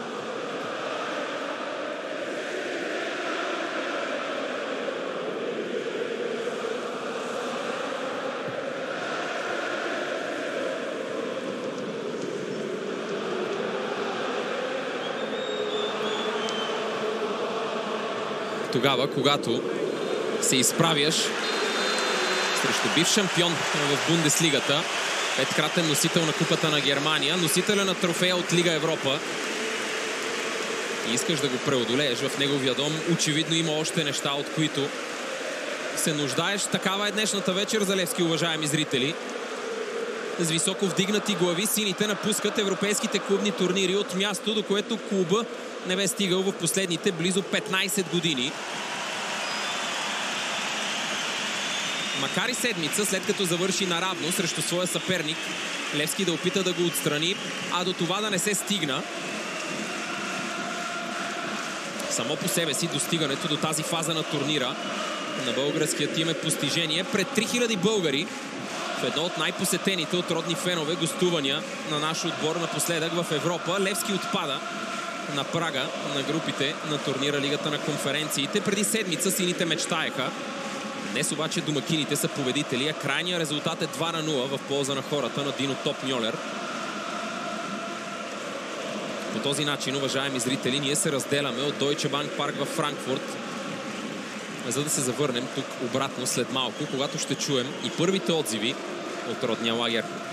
Тогава, когато се изправяш срещу бив шампион в Бундеслигата Петкратен носител на Купата на Германия, носителя на трофея от Лига Европа. И искаш да го преодолееш в неговия дом. Очевидно има още неща, от които се нуждаеш. Такава е днешната вечер за Левски, уважаеми зрители. С високо вдигнати глави сините напускат европейските клубни турнири от място, до което клуба не бе стигал в последните близо 15 години. Макар и седмица, след като завърши наравно срещу своя съперник, Левски да опита да го отстрани, а до това да не се стигна. Само по себе си достигането до тази фаза на турнира на българския тим е постижение пред 3000 българи в едно от най-посетените от родни фенове гостувания на наш отбор напоследък в Европа. Левски отпада на прага на групите на турнира Лигата на конференциите. Преди седмица сините мечтаеха. Днес обаче домакините са победители, а крайният резултат е 2-0 в полза на хората на Дино Топ-Мьолер. По този начин, уважаеми зрители, ние се разделяме от Deutsche Bank парк във Франкфурт, за да се завърнем тук обратно след малко, когато ще чуем и първите отзиви от родния лагер.